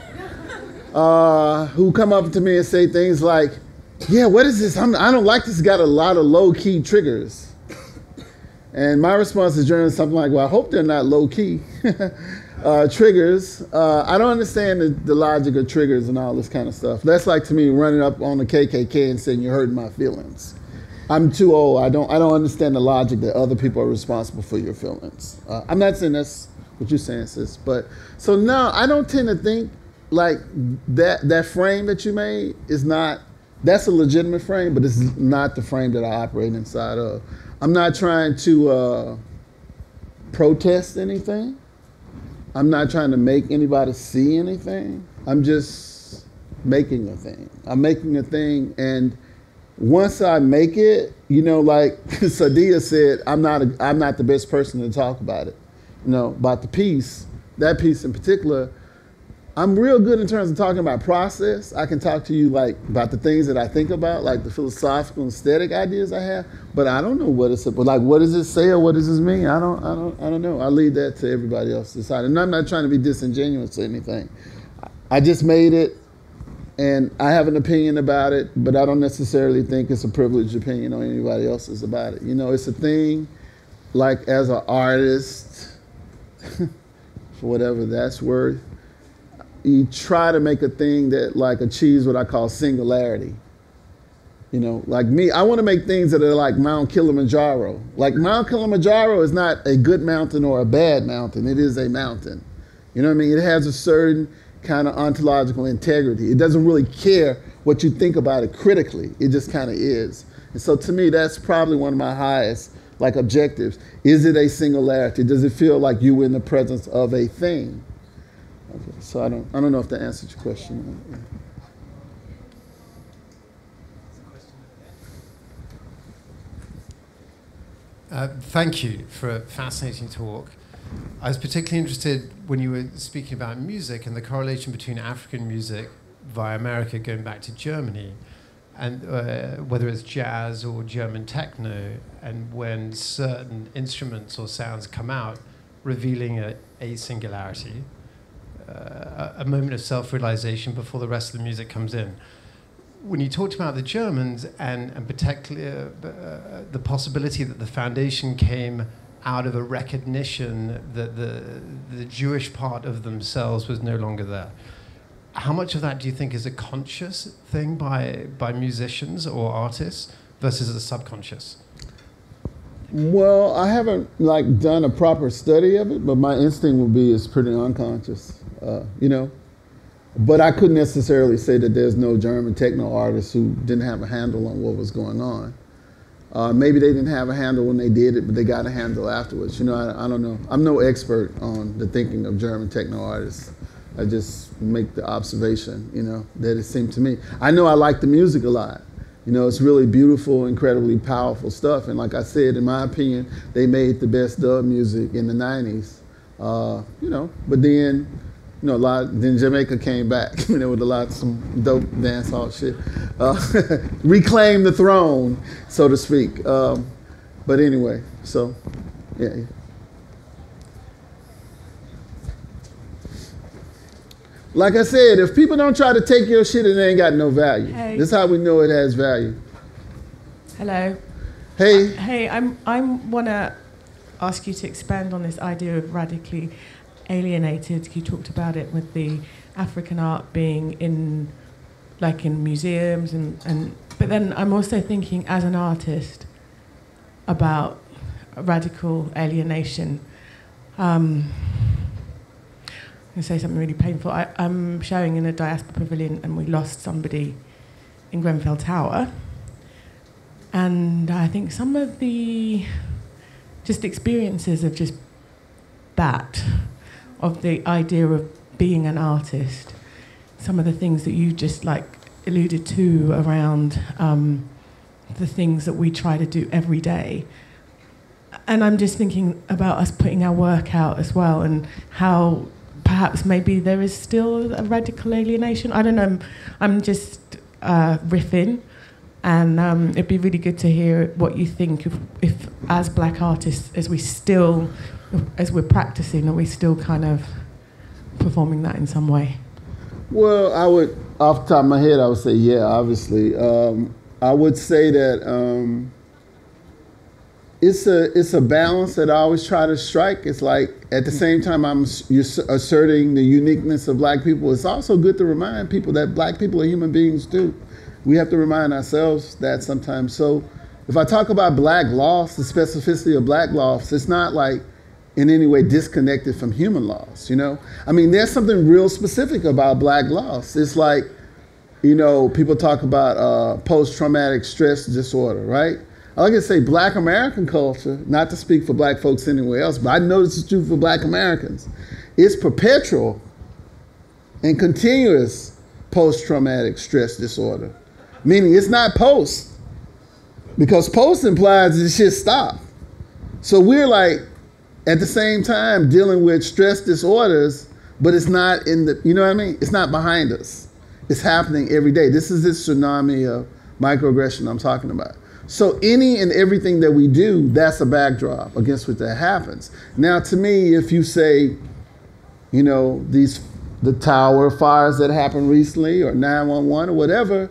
who come up to me and say things like, yeah, what is this? I don't like this. It's got a lot of low-key triggers. And my response is generally something like, well, I hope they're not low-key triggers. I don't understand the logic of triggers and all this kind of stuff. That's like, to me, running up on the KKK and saying you're hurting my feelings. I'm too old. I don't understand the logic that other people are responsible for your feelings. I'm not saying that's what you're saying, sis. But so now I don't tend to think like that frame that you made is not, that's a legitimate frame, but it's not the frame that I operate inside of. I'm not trying to protest anything. I'm not trying to make anybody see anything. I'm just making a thing. I'm making a thing, and once I make it, you know, like Sadia said, I'm not the best person to talk about it. You know, about the piece, that piece in particular, I'm real good in terms of talking about process. I can talk to you like about the things that I think about, like the philosophical and aesthetic ideas I have, but I don't know what it's about. Like, what does it say or what does this mean? I don't know. I leave that to everybody else to decide. And I'm not trying to be disingenuous or anything. I just made it, and I have an opinion about it, but I don't necessarily think it's a privileged opinion on anybody else's about it. You know, it's a thing, like as an artist, for whatever that's worth, you try to make a thing that like achieves what I call singularity. You know, like me, I want to make things that are like Mount Kilimanjaro. Like Mount Kilimanjaro is not a good mountain or a bad mountain. It is a mountain. You know what I mean? It has a certain kind of ontological integrity. It doesn't really care what you think about it critically. It just kind of is. And so to me, that's probably one of my highest like objectives. Is it a singularity? Does it feel like you were in the presence of a thing? Okay, so I don't know if that answered your question. Thank you for a fascinating talk. I was particularly interested when you were speaking about music and the correlation between African music via America going back to Germany, and whether it's jazz or German techno, and when certain instruments or sounds come out, revealing a singularity, a moment of self-realization before the rest of the music comes in. When you talked about the Germans and particularly the possibility that the foundation came out of a recognition that the Jewish part of themselves was no longer there, how much of that do you think is a conscious thing by musicians or artists versus a subconscious? Well, I haven't like done a proper study of it, but my instinct would be it's pretty unconscious, you know. But I couldn't necessarily say that there's no German techno artists who didn't have a handle on what was going on. Maybe they didn't have a handle when they did it, but they got a handle afterwards. You know, I don't know. I'm no expert on the thinking of German techno artists. I just make the observation, you know, that it seemed to me. I know I like the music a lot. You know, it's really beautiful, incredibly powerful stuff. And like I said, in my opinion, they made the best dub music in the 90s. You know, but then, you know, then Jamaica came back, you know, with some dope dancehall shit. Reclaim the throne, so to speak. But anyway, so, yeah. Like I said, if people don't try to take your shit, it ain't got no value. Hey. This is how we know it has value. Hello. Hey. Hey, I want to ask you to expand on this idea of radically alienated. You talked about it with the African art being in museums but then I'm also thinking as an artist about radical alienation. I'm going to say something really painful. I'm showing in a diaspora pavilion and we lost somebody in Grenfell Tower. And I think some of the just experiences of just that, of the idea of being an artist, some of the things that you just alluded to around the things that we try to do every day. And I'm just thinking about us putting our work out as well and how perhaps maybe there is still a radical alienation. I don't know, I'm just riffing. And it'd be really good to hear what you think if as black artists, as we're practicing, are we still kind of performing that in some way? Well, I would, off the top of my head, I would say, yeah, obviously. I would say that it's a balance that I always try to strike. It's like, at the same time you're asserting the uniqueness of black people, it's also good to remind people that black people are human beings too. We have to remind ourselves that sometimes. So if I talk about black loss, the specificity of black loss, it's not like in any way disconnected from human loss, you know? I mean, there's something real specific about black loss. It's like, you know, people talk about post-traumatic stress disorder, right? I like to say black American culture, not to speak for black folks anywhere else, but I know this is true for black Americans. It's perpetual and continuous post-traumatic stress disorder. Meaning it's not post, because post implies the shit stopped. So we're like, at the same time, dealing with stress disorders, but it's not in the, you know what I mean? It's not behind us. It's happening every day. This is this tsunami of microaggression I'm talking about. So any and everything that we do, that's a backdrop against which that happens. Now, to me, if you say, you know, the tower fires that happened recently, or 911 or whatever,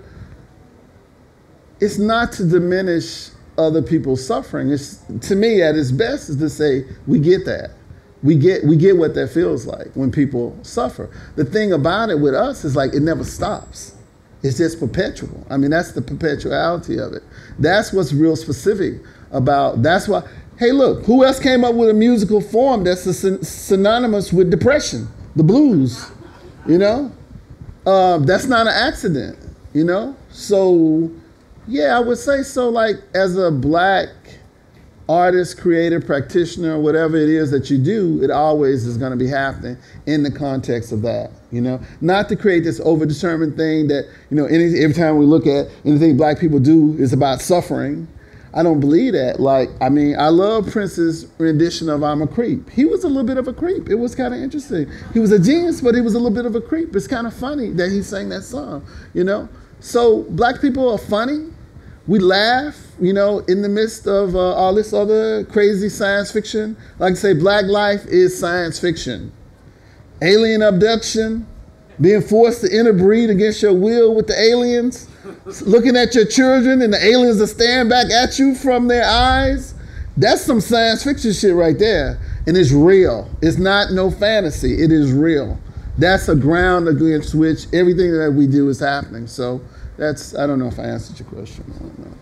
it's not to diminish other people's suffering. It's, to me, at its best, is to say, we get that. We get what that feels like when people suffer. The thing about it with us is like, it never stops. It's just perpetual. I mean, that's the perpetuality of it. That's what's real specific about, that's why, hey, look, who else came up with a musical form that's synonymous with depression? The blues, you know? That's not an accident, you know? So, yeah, I would say so, like, as a black artist, creator, practitioner, whatever it is that you do, it always is going to be happening in the context of that, you know? Not to create this over-determined thing that, you know, every time we look at anything black people do is about suffering. I don't believe that. Like, I mean, I love Prince's rendition of I'm a Creep. He was a little bit of a creep. It was kind of interesting. He was a genius, but he was a little bit of a creep. It's kind of funny that he sang that song, you know? So black people are funny. We laugh, you know, in the midst of all this other crazy science fiction. Like I say, black life is science fiction. Alien abduction, being forced to interbreed against your will with the aliens, looking at your children and the aliens are staring back at you from their eyes. That's some science fiction shit right there. And it's real. It's not no fantasy. It is real. That's a ground against which everything that we do is happening. So that's, I don't know if I answered your question. I don't know.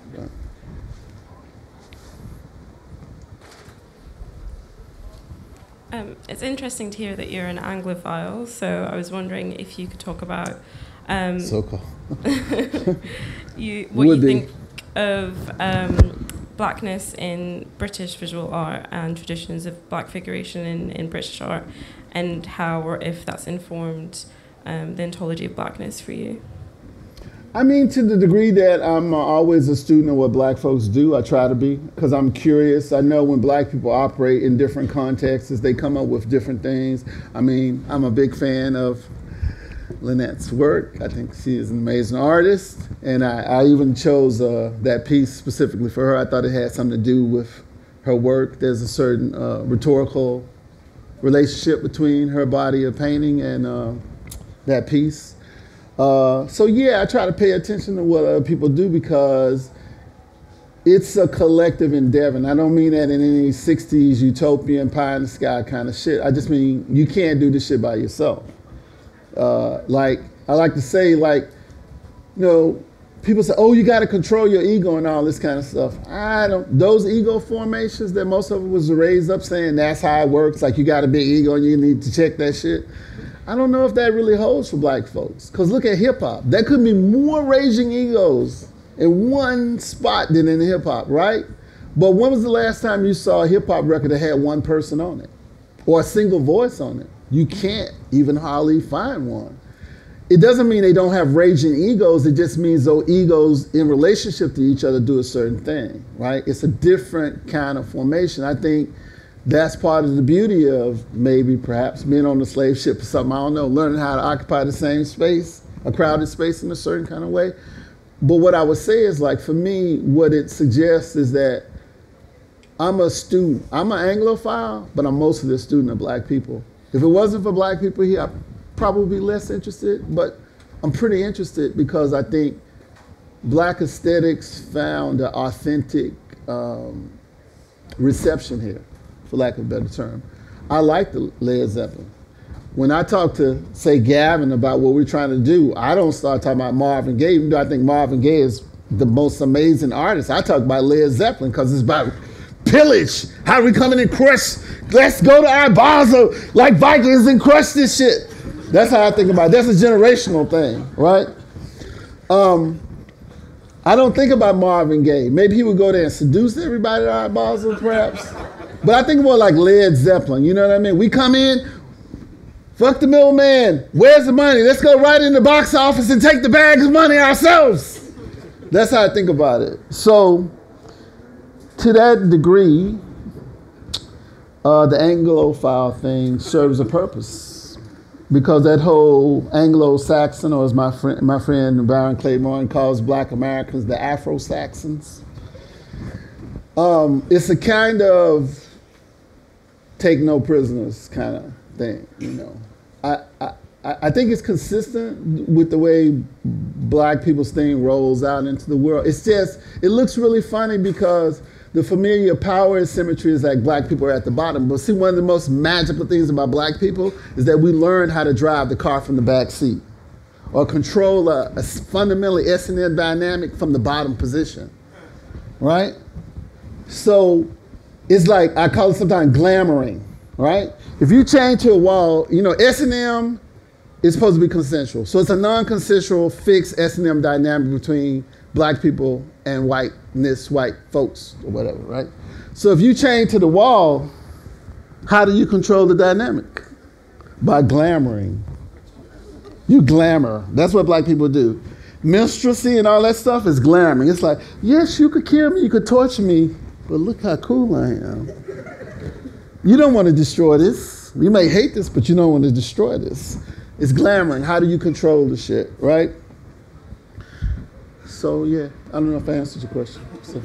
It's interesting to hear that you're an Anglophile, so I was wondering if you could talk about So-called. what you think of blackness in British visual art and traditions of black figuration in British art, and how or if that's informed the ontology of blackness for you. I mean, to the degree that I'm always a student of what black folks do, I try to be, because I'm curious. I know when black people operate in different contexts, they come up with different things. I mean, I'm a big fan of Lynette's work. I think she is an amazing artist. And I even chose that piece specifically for her. I thought it had something to do with her work. There's a certain rhetorical relationship between her body of painting and that piece. So yeah, I try to pay attention to what other people do because it's a collective endeavor. And I don't mean that in any 60s utopian pie in the sky kind of shit. I just mean you can't do this shit by yourself. Like, I like to say, like, you know, people say, oh, you got to control your ego and all this kind of stuff. I don't, those ego formations that most of it was raised up saying that's how it works, like you got a big ego and you need to check that shit. I don't know if that really holds for black folks. Because look at hip hop. There could be more raging egos in one spot than in hip hop, right? But when was the last time you saw a hip hop record that had one person on it? Or a single voice on it? You can't even hardly find one. It doesn't mean they don't have raging egos, it just means those egos in relationship to each other do a certain thing, right? It's a different kind of formation. I think that's part of the beauty of maybe perhaps being on the slave ship or something, I don't know, learning how to occupy the same space, a crowded space in a certain kind of way. But what I would say is, like, for me, what it suggests is that I'm a student. I'm an Anglophile, but I'm mostly a student of black people. If it wasn't for black people here, I'd probably be less interested, but I'm pretty interested because I think black aesthetics found an authentic reception here, for lack of a better term. I like the Led Zeppelin. When I talk to, say, Gavin about what we're trying to do, I don't start talking about Marvin Gaye, even though I think Marvin Gaye is the most amazing artist. I talk about Led Zeppelin because it's about pillage. How do we come in and crush? Let's go to our Basel like Vikings and crush this shit. That's how I think about it. That's a generational thing, right? I don't think about Marvin Gaye. Maybe he would go there and seduce everybody at Art Basel, perhaps. But I think more like Led Zeppelin, you know what I mean? We come in, fuck the middleman. Where's the money? Let's go right in the box office and take the bag of money ourselves. That's how I think about it. So, to that degree, the Anglophile thing serves a purpose. Because that whole Anglo-Saxon, or as my friend Baron Claiborne calls black Americans, the Afro-Saxons, it's a kind of take no prisoners kind of thing, you know. I think it's consistent with the way black people's thing rolls out into the world. It's just, it looks really funny because the familiar power and symmetry is like black people are at the bottom. But see, one of the most magical things about black people is that we learn how to drive the car from the back seat or control a fundamentally S&M dynamic from the bottom position, right? So it's like, I call it sometimes glamoring, right? If you chain to a wall, you know, S&M is supposed to be consensual. So it's a non-consensual fixed S&M dynamic between black people and white folks or whatever, right? So if you chain to the wall, how do you control the dynamic? By glamoring. You glamour. That's what black people do. Minstrelsy and all that stuff is glamoring. It's like, yes, you could kill me, you could torture me, but look how cool I am. You don't want to destroy this. You may hate this, but you don't want to destroy this. It's glamoring. How do you control the shit, right? So yeah, I don't know if I answered your question. So.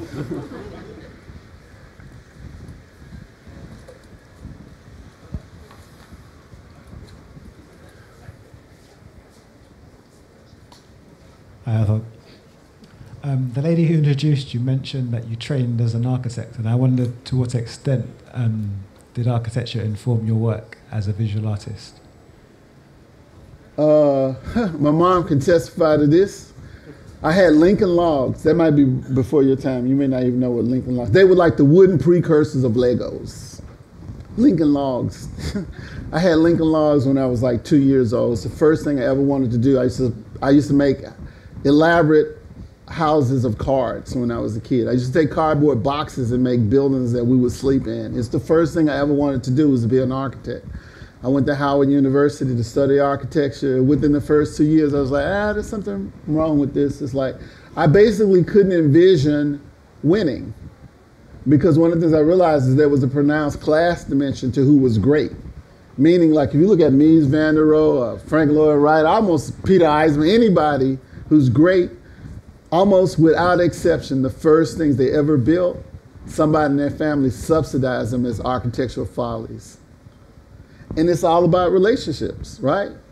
Hi, Arthur. The lady who introduced you mentioned that you trained as an architect, and I wondered to what extent did architecture inform your work as a visual artist? My mom can testify to this. I had Lincoln Logs. That might be before your time. You may not even know what Lincoln Logs. They were like the wooden precursors of Legos. Lincoln Logs. I had Lincoln Logs when I was like 2 years old. It's the first thing I ever wanted to do. I used to make elaborate houses of cards when I was a kid. I used to take cardboard boxes and make buildings that we would sleep in. It's the first thing I ever wanted to do was to be an architect. I went to Howard University to study architecture. Within the first 2 years, I was like, there's something wrong with this. It's like, I basically couldn't envision winning because one of the things I realized is there was a pronounced class dimension to who was great. Meaning, like, if you look at Mies van der Rohe or Frank Lloyd Wright, almost Peter Eisman, anybody who's great, almost without exception, the first things they ever built, somebody in their family subsidized them as architectural follies. And it's all about relationships, right?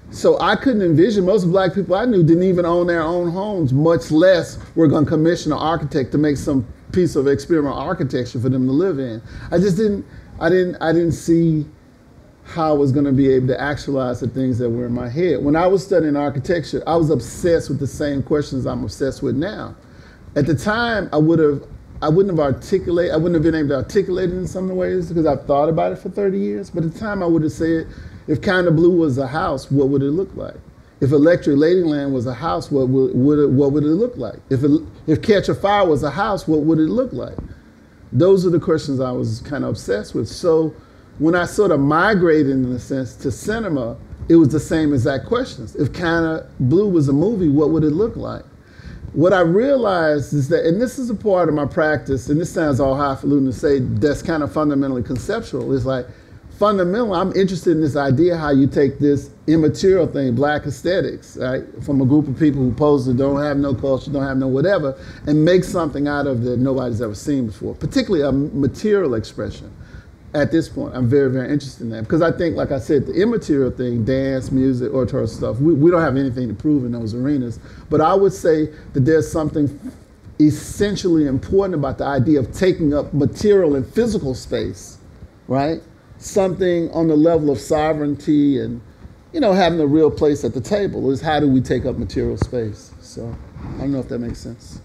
So I couldn't envision, most black people I knew didn't even own their own homes, much less were going to commission an architect to make some piece of experimental architecture for them to live in. I didn't see how I was going to be able to actualize the things that were in my head. When I was studying architecture, I was obsessed with the same questions I'm obsessed with now. At the time, I wouldn't have been able to articulate it in some ways because I've thought about it for 30 years. But at the time, I would have said, if Kind of Blue was a house, what would it look like? If Electric Ladyland was a house, what would it look like? If Catch a Fire was a house, what would it look like? Those are the questions I was kind of obsessed with. So when I sort of migrated, in a sense, to cinema, it was the same exact questions. If Kind of Blue was a movie, what would it look like? What I realized is that, and this is a part of my practice, and this sounds all highfalutin to say that's kind of fundamentally conceptual, is like, fundamentally, I'm interested in this idea how you take this immaterial thing, black aesthetics, right, from a group of people who pose to don't have no culture, don't have no whatever, and make something out of it that nobody's ever seen before, particularly a material expression. At this point, I'm very, very interested in that because I think, like I said, the immaterial thing, dance, music, oratory stuff, we don't have anything to prove in those arenas. But I would say that there's something essentially important about the idea of taking up material and physical space, right? Something on the level of sovereignty and, you know, having a real place at the table is how do we take up material space? So I don't know if that makes sense.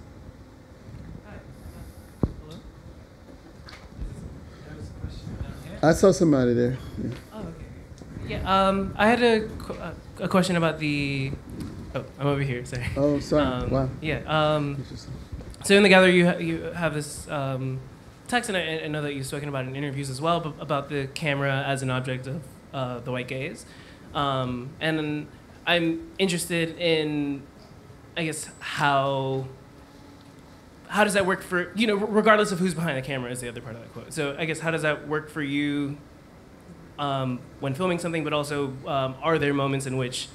I saw somebody there. Yeah. Oh, okay. Yeah, I had a question about the. Oh, I'm over here. Sorry. Oh, sorry. Wow. Yeah. So in the gallery, you have this text, and I know that you've spoken about it in interviews as well, but about the camera as an object of the white gaze, and I'm interested in, I guess, how does that work for, you know, regardless of who's behind the camera is the other part of that quote. So I guess how does that work for you when filming something, but also are there moments in which,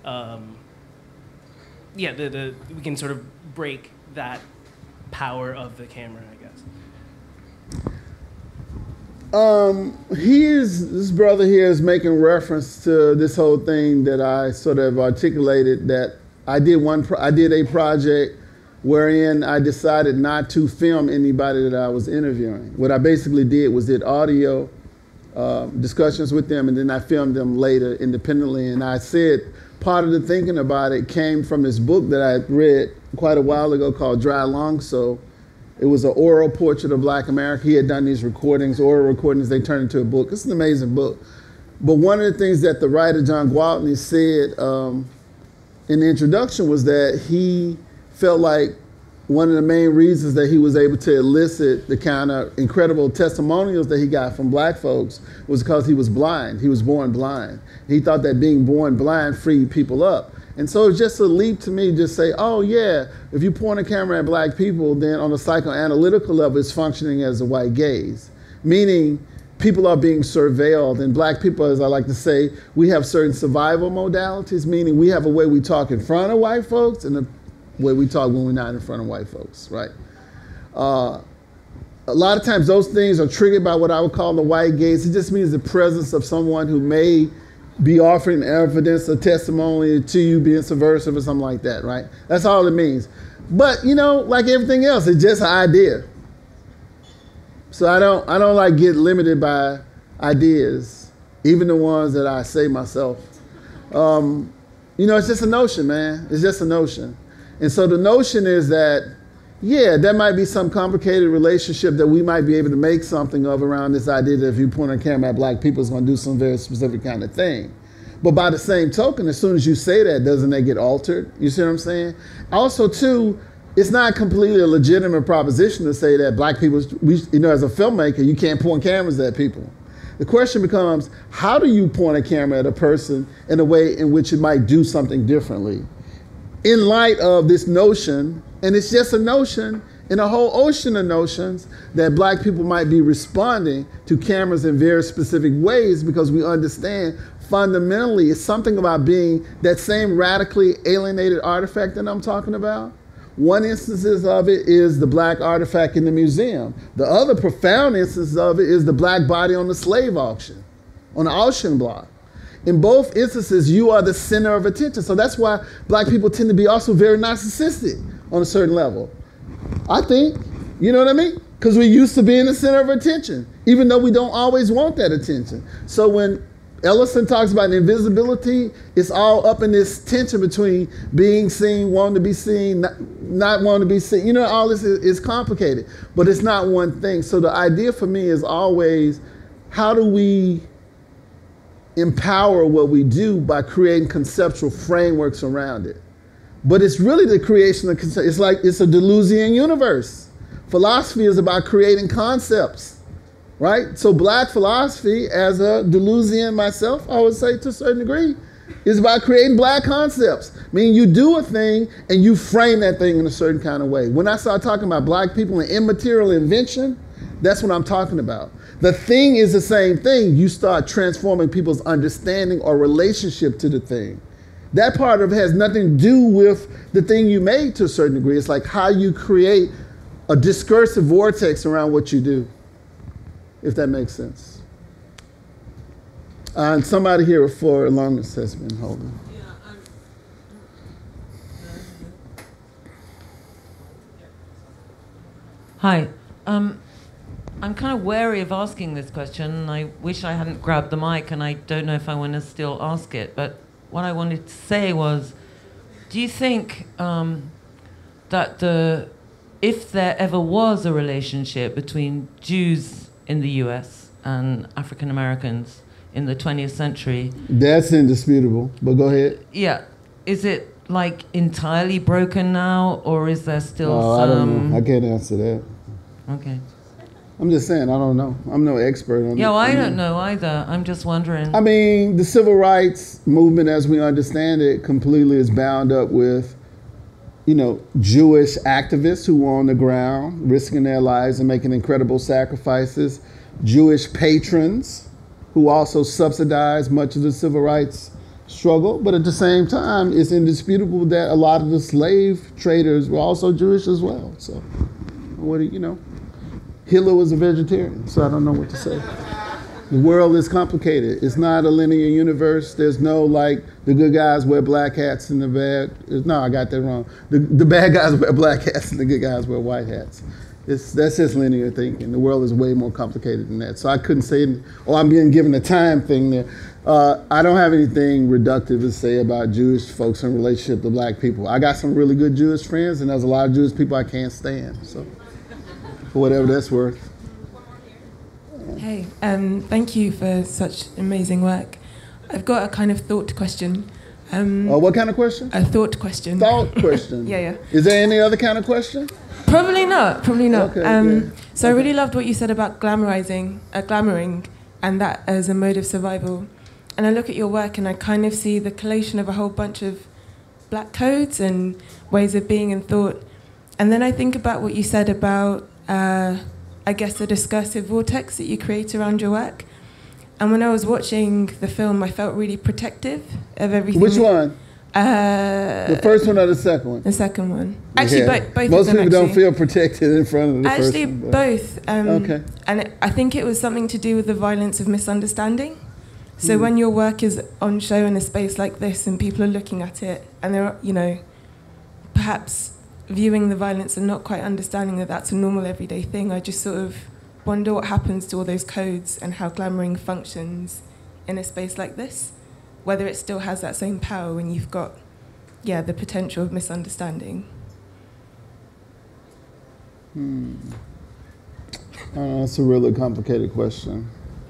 we can sort of break that power of the camera, I guess? This brother here is making reference to this whole thing that I sort of articulated, that I did a project wherein I decided not to film anybody that I was interviewing. What I basically did was did audio discussions with them, and then I filmed them later independently. And I said part of the thinking about it came from this book that I read quite a while ago called Dry Long So. It was an oral portrait of Black America. He had done these recordings, oral recordings, they turned into a book. It's an amazing book. But one of the things that the writer John Gwaltney said in the introduction was that he felt like one of the main reasons that he was able to elicit the kind of incredible testimonials that he got from black folks was because he was blind. He was born blind. He thought that being born blind freed people up. And so it's just a leap to me to just say, oh yeah, if you point a camera at black people, then on a psychoanalytical level, it's functioning as a white gaze. Meaning people are being surveilled, and black people, as I like to say, we have certain survival modalities, meaning we have a way we talk in front of white folks and a way we talk when we're not in front of white folks, right? A lot of times those things are triggered by what I would call the white gaze. It just means the presence of someone who may be offering evidence or testimony to you being subversive or something like that, right? That's all it means. But, you know, like everything else, it's just an idea. So I don't like get limited by ideas, even the ones that I say myself. You know, it's just a notion, man. It's just a notion. And so the notion is that, yeah, there might be some complicated relationship that we might be able to make something of around this idea that if you point a camera at black people, it's going to do some very specific kind of thing. But by the same token, as soon as you say that, doesn't that get altered? You see what I'm saying? Also, too, it's not completely a legitimate proposition to say that black people, you know, as a filmmaker, you can't point cameras at people. The question becomes, how do you point a camera at a person in a way in which it might do something differently? In light of this notion, and it's just a notion in a whole ocean of notions, that black people might be responding to cameras in very specific ways because we understand fundamentally it's something about being that same radically alienated artifact that I'm talking about. One instance of it is the black artifact in the museum. The other profound instance of it is the black body on the slave auction, on the auction block. In both instances, you are the center of attention. So that's why black people tend to be also very narcissistic on a certain level. I think, you know what I mean? Because we're used to being the center of attention, even though we don't always want that attention. So when Ellison talks about invisibility, it's all up in this tension between being seen, wanting to be seen, not wanting to be seen. You know, all this is complicated, but it's not one thing. So the idea for me is always, how do we empower what we do by creating conceptual frameworks around it? But it's really the creation of concept. It's like it's a Deleuzian universe. Philosophy is about creating concepts, right? So black philosophy, as a Deleuzian myself, I would say to a certain degree, is about creating black concepts. Meaning you do a thing and you frame that thing in a certain kind of way. When I start talking about black people and immaterial invention, that's what I'm talking about. The thing is the same thing. You start transforming people's understanding or relationship to the thing. That part of it has nothing to do with the thing you made to a certain degree. It's like how you create a discursive vortex around what you do, if that makes sense. And somebody here for longest has been holding. Hi. I'm kind of wary of asking this question, and I wish I hadn't grabbed the mic, and I don't know if I want to still ask it. But what I wanted to say was, do you think that if there ever was a relationship between Jews in the US and African Americans in the 20th century... That's indisputable, but go ahead. Yeah. Is it like entirely broken now, or is there still some... I don't know. I can't answer that. Okay. I'm just saying, I don't know. I'm no expert on it. Yeah, well, I don't know either. I'm just wondering. I mean, the civil rights movement, as we understand it, completely is bound up with, you know, Jewish activists who were on the ground, risking their lives and making incredible sacrifices, Jewish patrons who also subsidized much of the civil rights struggle. But at the same time, it's indisputable that a lot of the slave traders were also Jewish as well. So, what do you know? Hitler was a vegetarian, so I don't know what to say. The world is complicated. It's not a linear universe. There's no, like, the good guys wear black hats and the bad... No, I got that wrong. The bad guys wear black hats and the good guys wear white hats. That's just linear thinking. The world is way more complicated than that. So I couldn't say, I'm being given a time thing there. I don't have anything reductive to say about Jewish folks in relationship to black people. I got some really good Jewish friends, and there's a lot of Jewish people I can't stand, so... for whatever that's worth. Hey, thank you for such amazing work. I've got a kind of thought question. What kind of question? A thought question. Thought question. Yeah. Is there any other kind of question? Probably not. Okay, so I really loved what you said about glamoring, and that as a mode of survival. And I look at your work and I kind of see the collation of a whole bunch of black codes and ways of being and thought. And then I think about what you said about I guess the discursive vortex that you create around your work. And when I was watching the film, I felt really protective of everything. Which one? The first one or the second one? The second one. Actually, both Most of them, people don't feel protected in front of the first one. Actually, both. Okay. And I think it was something to do with the violence of misunderstanding. So when your work is on show in a space like this and people are looking at it and they're, you know, perhaps viewing the violence and not quite understanding that that's a normal everyday thing, I just sort of wonder what happens to all those codes and how glamoring functions in a space like this, whether it still has that same power when you've got, the potential of misunderstanding. That's a really complicated question.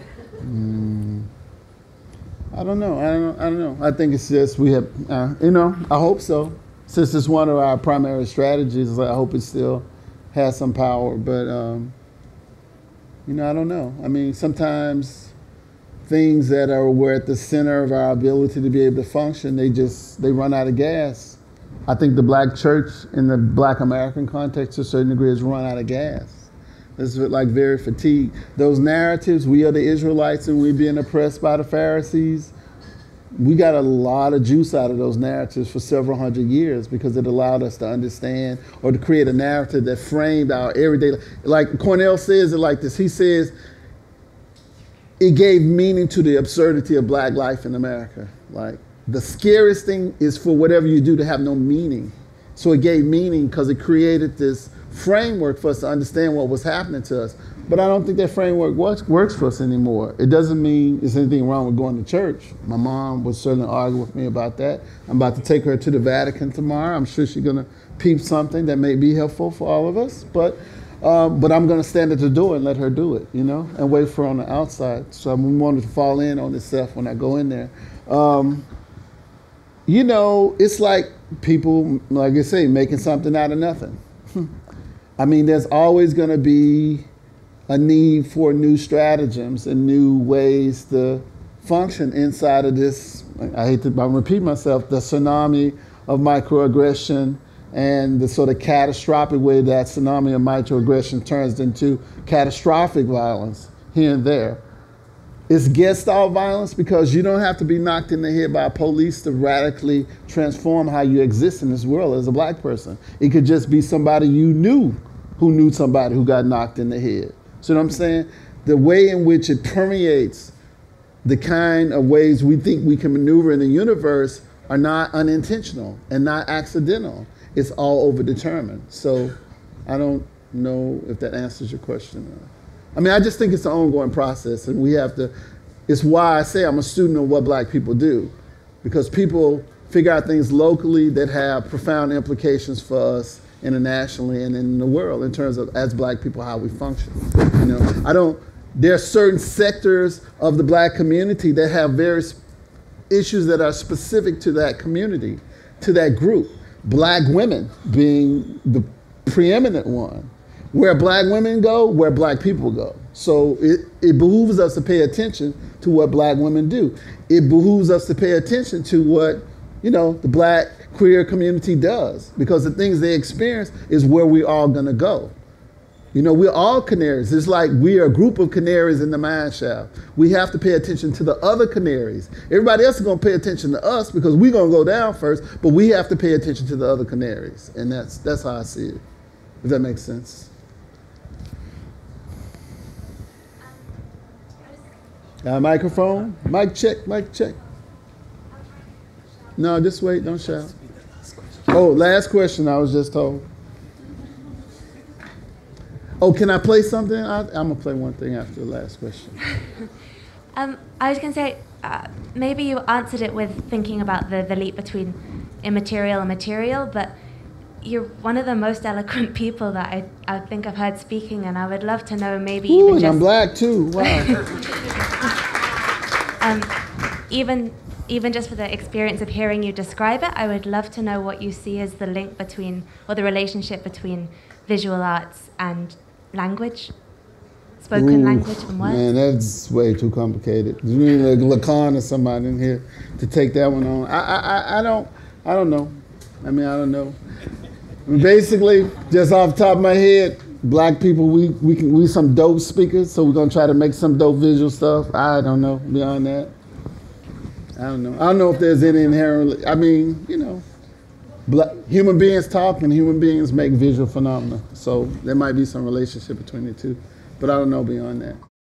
I don't know. I think it's just we have, I hope so. Since it's one of our primary strategies, I hope it still has some power. But, I don't know. I mean, sometimes things that were at the center of our ability to be able to function, they run out of gas. I think the black church in the black American context to a certain degree has run out of gas. It's like very fatigued. Those narratives, we are the Israelites and we're being oppressed by the Pharisees, we got a lot of juice out of those narratives for several hundred years because it allowed us to understand or to create a narrative that framed our everyday life. Like Cornell says it like this. He says, it gave meaning to the absurdity of black life in America. Like, the scariest thing is for whatever you do to have no meaning. So it gave meaning because it created this framework for us to understand what was happening to us. But I don't think that framework works for us anymore. It doesn't mean there's anything wrong with going to church. My mom would certainly argue with me about that. I'm about to take her to the Vatican tomorrow. I'm sure she's gonna peep something that may be helpful for all of us. But I'm gonna stand at the door and let her do it, you know, and wait for her on the outside. So I'm wanting to fall in on this stuff when I go in there. You know, it's like people, like I say, making something out of nothing. I mean, there's always gonna be a need for new stratagems and new ways to function inside of this, I hate to repeat myself, the tsunami of microaggression and the sort of catastrophic way that tsunami of microaggression turns into catastrophic violence here and there. It's Gestalt violence because you don't have to be knocked in the head by police to radically transform how you exist in this world as a black person. It could just be somebody you knew who knew somebody who got knocked in the head. See what I'm saying? The way in which it permeates the kind of ways we think we can maneuver in the universe are not unintentional and not accidental. It's all overdetermined. So I don't know if that answers your question. I mean, I just think it's an ongoing process, and we have to, it's why I say I'm a student of what black people do, because people figure out things locally that have profound implications for us internationally and in the world in terms of, as black people, how we function. You know, there are certain sectors of the black community that have various issues that are specific to that community, to that group. Black women being the preeminent one. Where black women go, where black people go. So it behooves us to pay attention to what black women do. It behooves us to pay attention to what, you know, the black queer community does, because the things they experience is where we're all gonna go. You know, we're all canaries. It's like we are a group of canaries in the mine shaft. We have to pay attention to the other canaries. Everybody else is gonna pay attention to us because we're gonna go down first, but we have to pay attention to the other canaries. And that's how I see it, if that makes sense. Microphone? Mic check, mic check. No, just wait, don't shout. Oh, last question, I was just told. Oh, can I play something? I'm gonna play one thing after the last question. I was gonna say, maybe you answered it with thinking about the leap between immaterial and material, but you're one of the most eloquent people that I think I've heard speaking, and I would love to know maybe Ooh, even and just... I'm black too, wow. Even just for the experience of hearing you describe it, I would love to know what you see as the link between, or the relationship between visual arts and language, spoken language and words. Man, that's way too complicated. You need a Lacan or somebody in here to take that one on. I don't know. I mean, I don't know. I mean, basically, just off the top of my head, black people, we some dope speakers, so we're gonna try to make some dope visual stuff. I don't know, beyond that. I don't know. I don't know if there's any inherent, I mean, you know, human beings talk and human beings make visual phenomena. So there might be some relationship between the two, but I don't know beyond that.